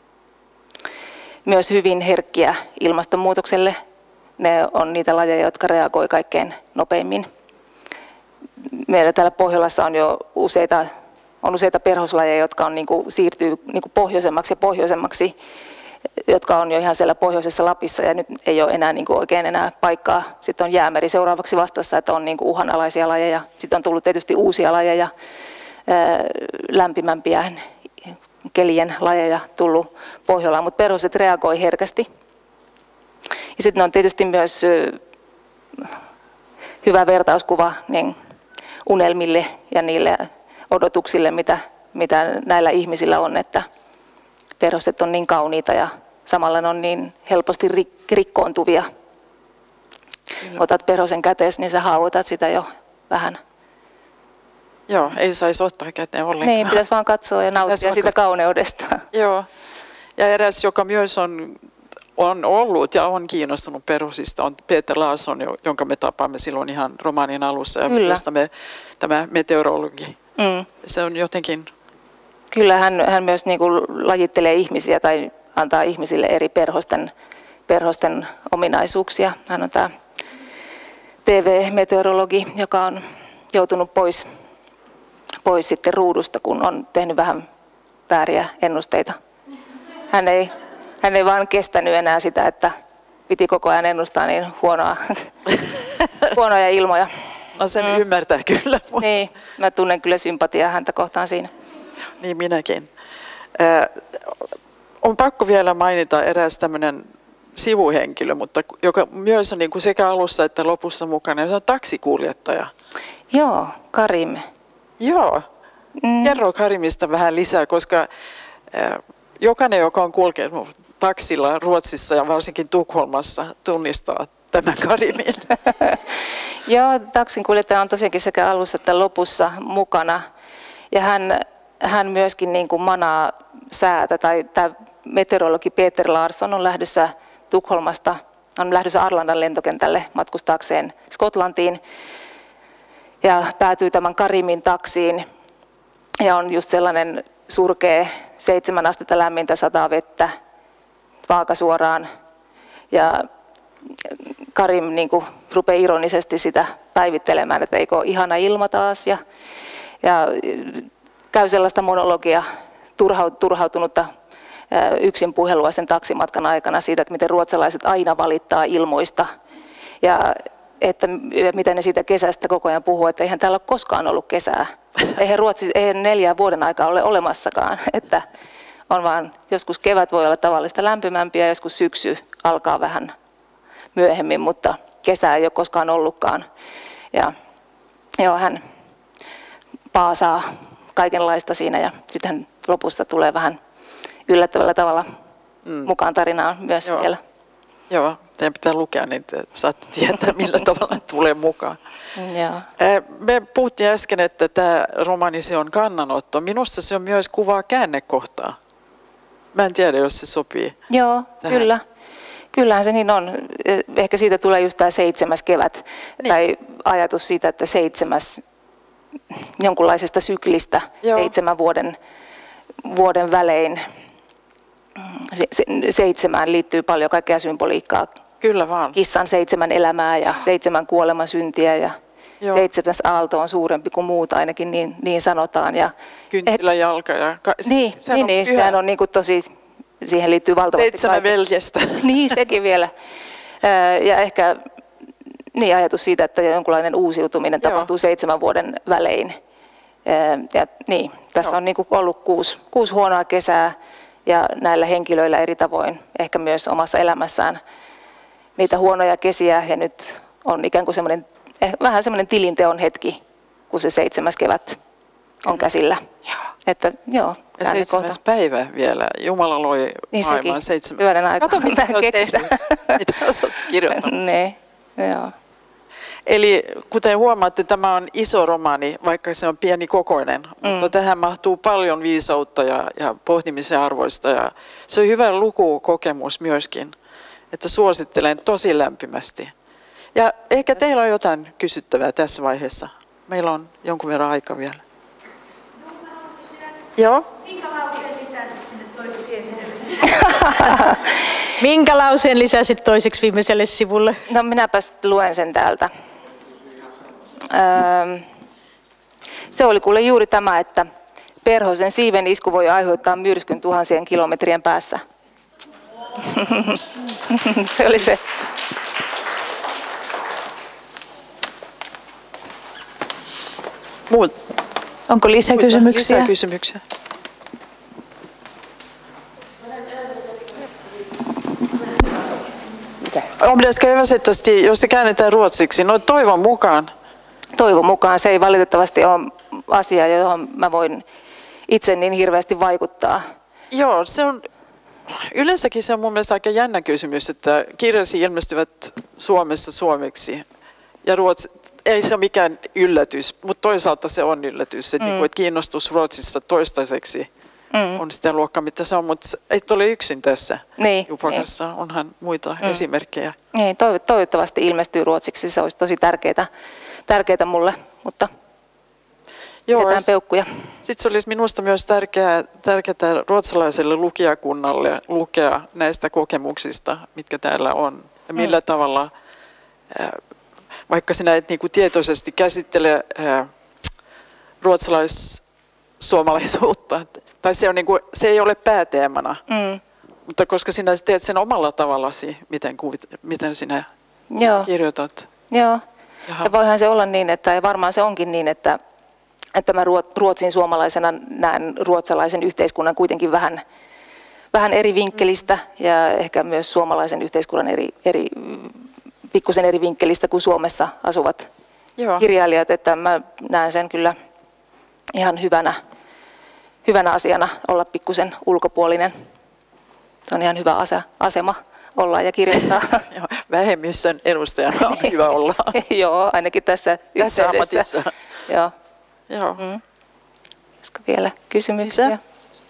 myös hyvin herkkiä ilmastonmuutokselle. Ne on niitä lajeja, jotka reagoi kaikkein nopeimmin. Meillä täällä Pohjolassa on jo useita perhoslajeja, jotka on, siirtyy pohjoisemmaksi, jotka on jo ihan siellä pohjoisessa Lapissa, ja nyt ei ole enää oikein enää paikkaa. Sitten on Jäämeri seuraavaksi vastassa, että on uhanalaisia lajeja. Sitten on tullut tietysti uusia lajeja, lämpimämpiä kelien lajeja tullut Pohjolaan, mutta perhoset reagoi herkästi. Ja sitten on tietysti myös hyvä vertauskuva niin unelmille ja niille odotuksille, mitä näillä ihmisillä on, että perhoset on niin kauniita ja samalla ne on niin helposti rikkoontuvia. Otat perhosen käteesi, niin sä haavoitat sitä jo vähän. Joo, ei saisi ottaa käteen ollenkaan. Niin, pitäisi vaan katsoa ja nauttia siitä kauneudesta. Joo, ja eräs, joka myös on ollut ja on kiinnostunut perhosista, on Peter Larsson, jonka me tapaamme silloin ihan romaanin alussa. Ja josta tämä meteorologi, se on jotenkin... Kyllä, hän myös lajittelee ihmisiä tai antaa ihmisille eri perhosten ominaisuuksia. Hän on tämä TV-meteorologi, joka on joutunut pois sitten ruudusta, kun on tehnyt vähän vääriä ennusteita. Hän ei vaan kestänyt enää sitä, että piti koko ajan ennustaa niin huonoja ilmoja. No sen ymmärtää kyllä. Mutta... Niin, mä tunnen kyllä sympatiaa häntä kohtaan siinä. Niin minäkin. On pakko vielä mainita eräs tämmöinen sivuhenkilö, mutta joka myös on sekä alussa että lopussa mukana. Se on taksikuljettaja. Joo, Karim. Joo. Kerro Karimista vähän lisää, koska jokainen, joka on kulkenut taksilla Ruotsissa ja varsinkin Tukholmassa, tunnistaa tämän Karimin. Joo, taksinkuljettaja on tosiaankin sekä alussa että lopussa mukana. Ja hän myöskin manaa säätä, tai tämä meteorologi Peter Larsson on lähdössä Tukholmasta, on lähdössä Arlandan lentokentälle matkustaakseen Skotlantiin ja päätyy tämän Karimin taksiin ja on just sellainen surkea 7 astetta lämmintä, sataa vettä vaakasuoraan ja Karim rupeaa ironisesti sitä päivittelemään, että eikö ole ihana ilma taas ja käy sellaista monologia, turhautunutta yksin puhelua sen taksimatkan aikana siitä, että miten ruotsalaiset aina valittaa ilmoista ja että miten ne siitä kesästä koko ajan puhuu, että eihän täällä ole koskaan ollut kesää. Eihän 4 vuoden aikaa ole olemassakaan, että on vaan joskus kevät voi olla tavallista lämpimämpiä, joskus syksy alkaa vähän myöhemmin, mutta kesää ei ole koskaan ollutkaan. Ja joo, hän paasaa kaikenlaista siinä ja sitten lopussa tulee vähän yllättävällä tavalla mukaan tarinaan myös vielä. Joo, teidän pitää lukea, niin te saatte tietää, millä tavalla tulee mukaan. Joo. Me puhuttiin äsken, että tämä romaani se on kannanotto. Minusta se on myös kuvaa käännekohtaa. Mä en tiedä, jos se sopii. Joo, tähän. kyllä. Kyllähän se niin on. Ehkä siitä tulee just tämä 7. kevät. Niin. Tai ajatus siitä, että 7 jonkunlaisesta syklistä, Joo. 7 vuoden välein. 7 liittyy paljon kaikkea symboliikkaa. Kyllä vaan. Kissan 7 elämää ja 7 kuolemasyntiä ja Joo. 7 aalto on suurempi kuin muut, ainakin niin sanotaan. Ja Kynttiläjalka. sehän on niin kuin tosi, siihen liittyy valtavasti 7 veljestä. Niin, sekin vielä. Ja ehkä niin, ajatus siitä, että jonkunlainen uusiutuminen tapahtuu 7 vuoden välein. Ja niin, tässä on niin kuin ollut 6 huonoa kesää ja näillä henkilöillä eri tavoin, ehkä myös omassa elämässään niitä huonoja kesiä. Ja nyt on ikään kuin vähän semmoinen tilinteon hetki, kun se 7. kevät on käsillä. Että joo. Ja 7. päivä vielä. Jumala loi maailman 7. Hyvänen aika. Kato, mitä sä oot tehnyt. Mitä sä oot kirjoittanut. Ne, joo. Eli kuten huomaatte, tämä on iso romaani, vaikka se on pieni kokoinen. Mutta tähän mahtuu paljon viisautta ja pohtimisen arvoista. Ja se on hyvä lukukokemus myöskin. Että suosittelen tosi lämpimästi. Ja ehkä teillä on jotain kysyttävää tässä vaiheessa. Meillä on jonkun verran aika vielä. Joo. Minkä lauseen lisäsit sinne toiseksi viimeiselle? Minkä lauseen lisäsit toiseksi viimeiselle sivulle? No minäpäs luen sen täältä. Se oli kuule juuri tämä, että perhosen siiven isku voi aiheuttaa myrskyn 1000 kilometrien päässä. Se oli se. Onko lisäkysymyksiä? Lisäkysymyksiä. Om det ska översättas till, jos se käännetään ruotsiksi, no toivon mukaan. Toivon mukaan se ei valitettavasti ole asia, johon mä voin itse niin hirveästi vaikuttaa. Joo, se on, yleensäkin se on mun mielestä aika jännä kysymys, että kirjasi ilmestyvät Suomessa suomeksi ja ei se ole mikään yllätys, mutta toisaalta se on yllätys, että, että kiinnostus Ruotsissa toistaiseksi on sitä luokkaa, mitä se on, mutta et ole yksin tässä Jupakassa, onhan muita esimerkkejä. Niin, toivottavasti ilmestyy ruotsiksi, se olisi tosi tärkeää mulle, mutta pidetään peukkuja. Sitten se olisi minusta myös tärkeää ruotsalaiselle lukijakunnalle lukea näistä kokemuksista, mitkä täällä on ja millä tavalla, vaikka sinä et niin kuin tietoisesti käsittele ruotsalais-suomalaisuutta, tai se, on niin kuin, se ei ole pääteemana, mutta koska sinä teet sen omalla tavallasi, miten sinä kirjoitat. Joo, ja voihan se olla niin, että ja varmaan se onkin niin, että mä ruotsin suomalaisena näen ruotsalaisen yhteiskunnan kuitenkin vähän eri vinkkelistä ja ehkä myös suomalaisen yhteiskunnan pikkusen eri vinkkelistä kuin Suomessa asuvat kirjailijat, että mä näen sen kyllä ihan hyvänä asiana olla pikkusen ulkopuolinen. Se on ihan hyvä asema olla ja kirjoittaa. Vähemmistön edustajana on hyvä olla. Joo, ainakin tässä ammatissa. Joo. Joo. Olisiko vielä kysymyksiä?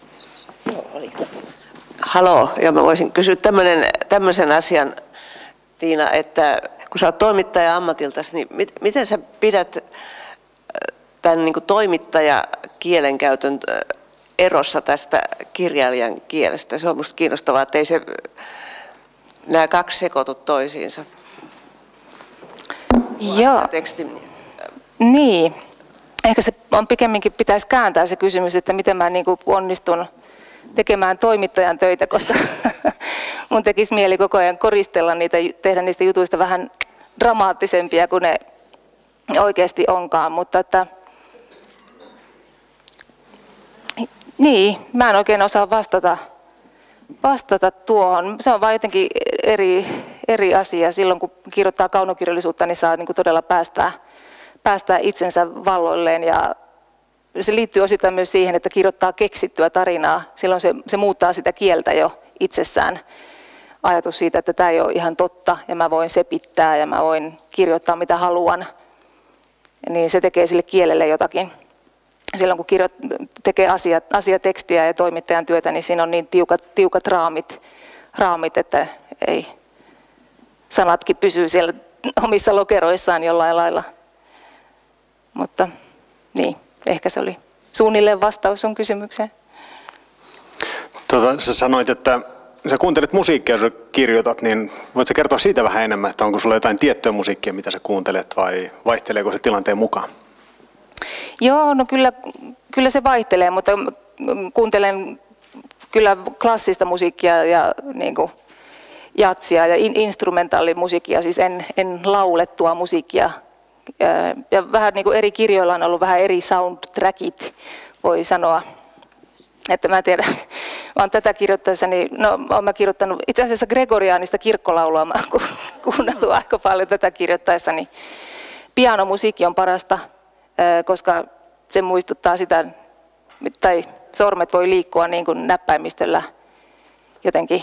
Haloo, ja mä voisin kysyä tämmöisen asian, Tiina, että kun sä oot toimittaja ammatiltasi, niin miten sä pidät tämän niin kuin toimittajakielenkäytön erossa tästä kirjailijan kielestä? Se on musta kiinnostavaa, että ei nämä kaksi sekoitu toisiinsa. Joo. Tekstin. Niin. Ehkä se on pikemminkin pitäisi kääntää se kysymys, että miten mä niin kuin onnistun tekemään toimittajan töitä, koska mun tekisi mieli koko ajan koristella niitä, tehdä niistä jutuista vähän dramaattisempia kuin ne oikeasti onkaan, mutta että niin, mä en oikein osaa vastata tuohon. Se on vaan jotenkin eri asia. Silloin kun kirjoittaa kaunokirjallisuutta, niin saa niin kuin todella päästää itsensä valloilleen ja se liittyy osittain myös siihen, että kirjoittaa keksittyä tarinaa. Silloin se muuttaa sitä kieltä jo itsessään. ajatus siitä, että tämä ei ole ihan totta ja mä voin sepittää ja mä voin kirjoittaa mitä haluan, niin se tekee sille kielelle jotakin. Silloin kun tekee asiatekstiä ja toimittajan työtä, niin siinä on niin tiukat raamit, että ei sanatkin pysyy siellä omissa lokeroissaan jollain lailla. Mutta niin, ehkä se oli suunnilleen vastaus sun kysymykseen. Sä sanoit, että sä kuuntelet musiikkia, jos kirjoitat, niin voitko kertoa siitä vähän enemmän, että onko sulla jotain tiettyä musiikkia, mitä sä kuuntelet, vai vaihteleeko se tilanteen mukaan? Joo, no kyllä se vaihtelee, mutta kuuntelen kyllä klassista musiikkia ja niin kuin jatsia ja instrumentaalimusiikkia, siis en laulettua musiikkia. Ja vähän niin kuin eri kirjoilla on ollut vähän eri soundtrackit, voi sanoa. Että mä en tiedä, vaan tätä kirjoittaessani, no olen mä kirjoittanut itse asiassa gregoriaanista kirkkolaulua, mä oon kuunnellut aika paljon tätä kirjoittaessani. Pianomusiikki on parasta, koska se muistuttaa sitä, tai sormet voi liikkua niin kuin näppäimistöllä jotenkin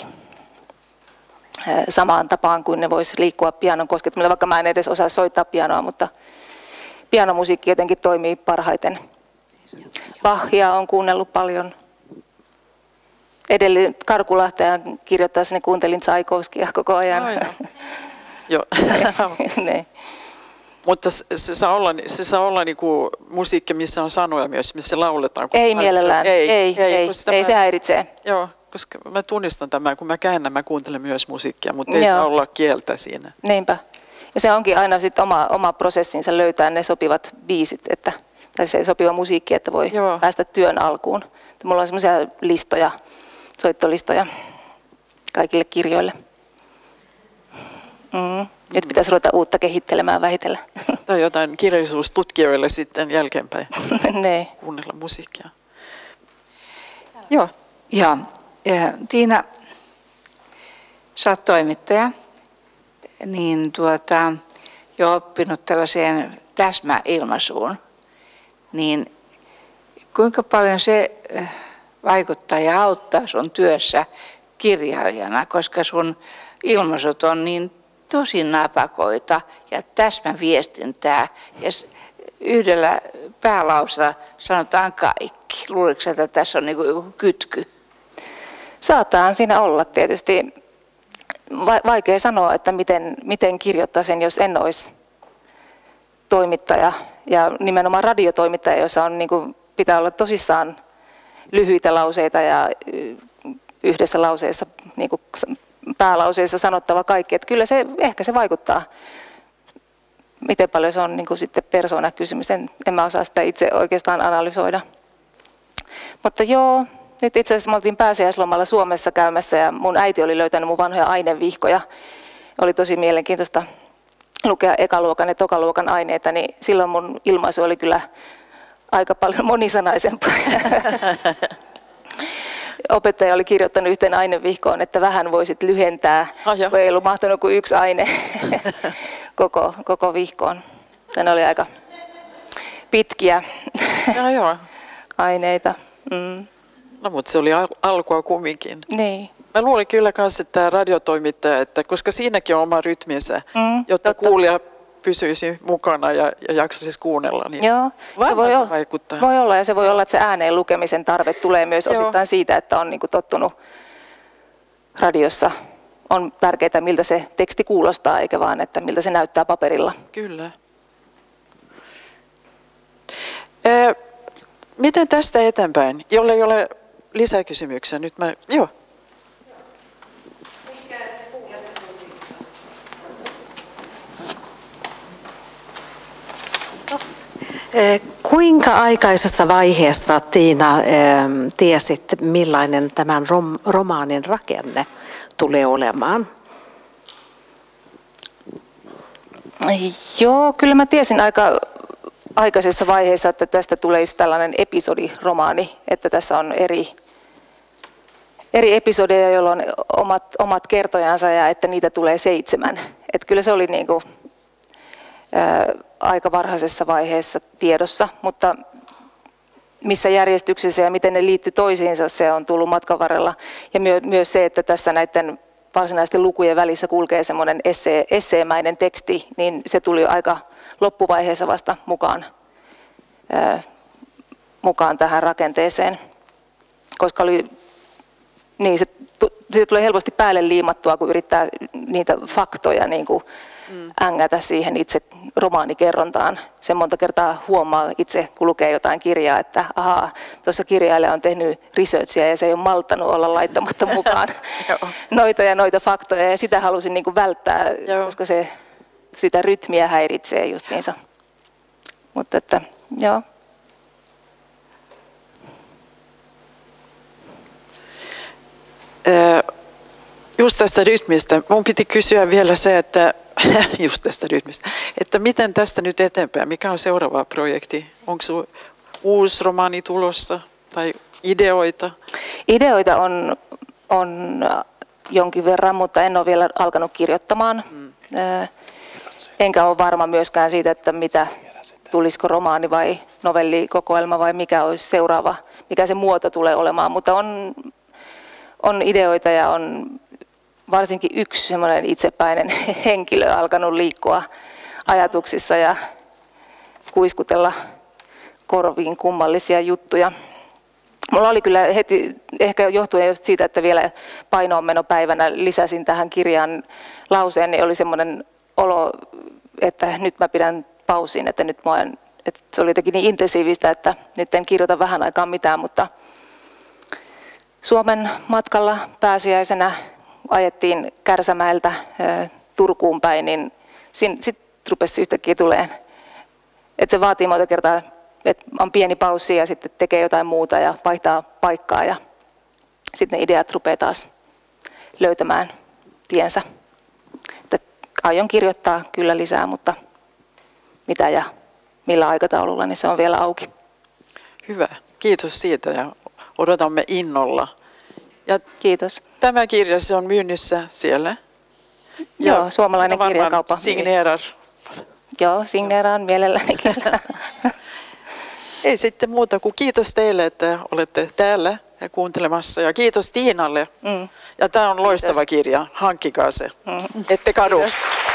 samaan tapaan kuin ne voisi liikkua pianon koskettamalla, vaikka mä en edes osaa soittaa pianoa, mutta pianomusiikki jotenkin toimii parhaiten. Bachia on kuunnellut paljon. Edelleen Karkulahtajan kirjoittaessani kuuntelin Tsaikovskia koko ajan. Joo. Ne. Mutta se saa olla niinku musiikki, missä on sanoja myös, missä lauletaan. Ei mielellään, ei se häiritsee. Joo, koska mä tunnistan tämän, kun mä käännän, mä kuuntelen myös musiikkia, mutta ei saa olla kieltä siinä. Niinpä. Ja se onkin aina sit oma prosessinsa löytää ne sopivat biisit, tai se sopiva musiikki, että voi päästä työn alkuun. Mulla on semmoisia listoja, soittolistoja kaikille kirjoille. Nyt pitäisi ruveta uutta kehittelemään vähitellen. Tai jotain kirjallisuustutkijoille sitten jälkeenpäin ne. Kuunnella musiikkia. Joo. Ja Tiina, sä oot toimittaja, niin jo oppinut tällaiseen täsmäilmaisuun. Niin kuinka paljon se vaikuttaa ja auttaa sun työssä kirjailijana, koska sun ilmaisut on niin tosi napakoita ja täsmäviestintää ja yhdellä päälauseella sanotaan kaikki. Luuletko, että tässä on niin joku kytky? Saattaa siinä olla tietysti. Vaikea sanoa, että miten kirjoittaisin, jos en olisi toimittaja ja nimenomaan radiotoimittaja, jossa on, niin kuin, pitää olla tosissaan lyhyitä lauseita ja yhdessä lauseessa, niin kuin päälauseessa sanottava kaikki. Että kyllä ehkä se vaikuttaa. Miten paljon se on niin kuin sitten persoonakysymys, en mä osaa sitä itse oikeastaan analysoida. Mutta joo, nyt itse asiassa me oltiin pääsiäislomalla Suomessa käymässä ja mun äiti oli löytänyt mun vanhoja ainevihkoja. Oli tosi mielenkiintoista lukea ekaluokan ja tokaluokan aineita, niin silloin mun ilmaisu oli kyllä aika paljon monisanaisempaa. Opettaja oli kirjoittanut yhteen ainevihkoon, että vähän voisit lyhentää, kun ei ollut mahtanut kuin yksi aine koko vihkoon. Ne oli aika pitkiä aineita. No mutta se oli alkua kumminkin. Niin. Mä luulin kyllä myös, että tämä radiotoimittaja, että koska siinäkin on oma rytminsä, jotta kuulija pysyisi mukana ja jaksaisi kuunnella, niin varmaan se vaikuttaa. Voi olla, ja se voi olla, että se ääneen lukemisen tarve tulee myös osittain siitä, että on niinku tottunut radiossa. On tärkeää, miltä se teksti kuulostaa, eikä vaan, että miltä se näyttää paperilla. Kyllä. Miten tästä eteenpäin? Jollei ole lisäkysymyksiä, nyt mä... Joo. Kuinka aikaisessa vaiheessa, Tiina, tiesit, millainen tämän romaanin rakenne tulee olemaan? Joo, kyllä mä tiesin aika aikaisessa vaiheessa, että tästä tulisi tällainen episodiromaani, että tässä on eri episodeja, joilla on omat kertojansa ja että niitä tulee 7. Että kyllä se oli niin kuin, aika varhaisessa vaiheessa tiedossa, mutta missä järjestyksessä ja miten ne liittyy toisiinsa, se on tullut matkan varrella. Ja myös se, että tässä näiden varsinaisesti lukujen välissä kulkee semmoinen esseemäinen teksti, niin se tuli jo aika loppuvaiheessa vasta mukaan tähän rakenteeseen, koska siitä tulee helposti päälle liimattua, kun yrittää niitä faktoja niin kuin ängätä siihen itse romaanikerrontaan. Sen monta kertaa huomaa itse, kun lukee jotain kirjaa, että ahaa, tuossa kirjailija on tehnyt researchia ja se ei ole malttanut olla laittamatta mukaan noita ja noita faktoja. Ja sitä halusin niin kuin välttää, koska se sitä rytmiä häiritsee justiinsa. Mutta että, joo. Just tästä rytmistä. Mun piti kysyä vielä se, että että miten tästä nyt eteenpäin? Mikä on seuraava projekti? Onko sinulla uusi romaani tulossa tai ideoita? Ideoita on jonkin verran, mutta en ole vielä alkanut kirjoittamaan. Enkä ole varma myöskään siitä, että tulisiko romaani vai novellikokoelma vai mikä olisi seuraava, mikä se muoto tulee olemaan. Mutta on ideoita ja on varsinkin yksi semmoinen itsepäinen henkilö alkanut liikkua ajatuksissa ja kuiskutella korviin kummallisia juttuja. Mulla oli kyllä heti, ehkä johtuen just siitä, että vielä painoonmenopäivänä lisäsin tähän kirjaan lauseen, niin oli semmoinen olo, että nyt mä pidän pausin, että että se oli jotenkin niin intensiivistä, että nyt en kirjoita vähän aikaa mitään, mutta Suomen matkalla pääsiäisenä ajettiin Kärsämäeltä Turkuun päin, niin sitten rupesi yhtäkkiä tulemaan. Että se vaatii monta kertaa, että on pieni paussi ja sitten tekee jotain muuta ja vaihtaa paikkaa ja sitten ne ideat rupeaa taas löytämään tiensä. Että aion kirjoittaa kyllä lisää, mutta mitä ja millä aikataululla, niin se on vielä auki. Hyvä, kiitos siitä ja odotamme innolla. Ja kiitos. Tämä kirja se on myynnissä siellä. Joo, suomalainen kirjakauppa. Signerar. Joo, signeeraan mielelläni kyllä. Ei sitten muuta kuin kiitos teille, että olette täällä ja kuuntelemassa. Ja kiitos Tiinalle. Ja tämä on loistava kirja. Hankkikaa se. Ette kadu. Kiitos.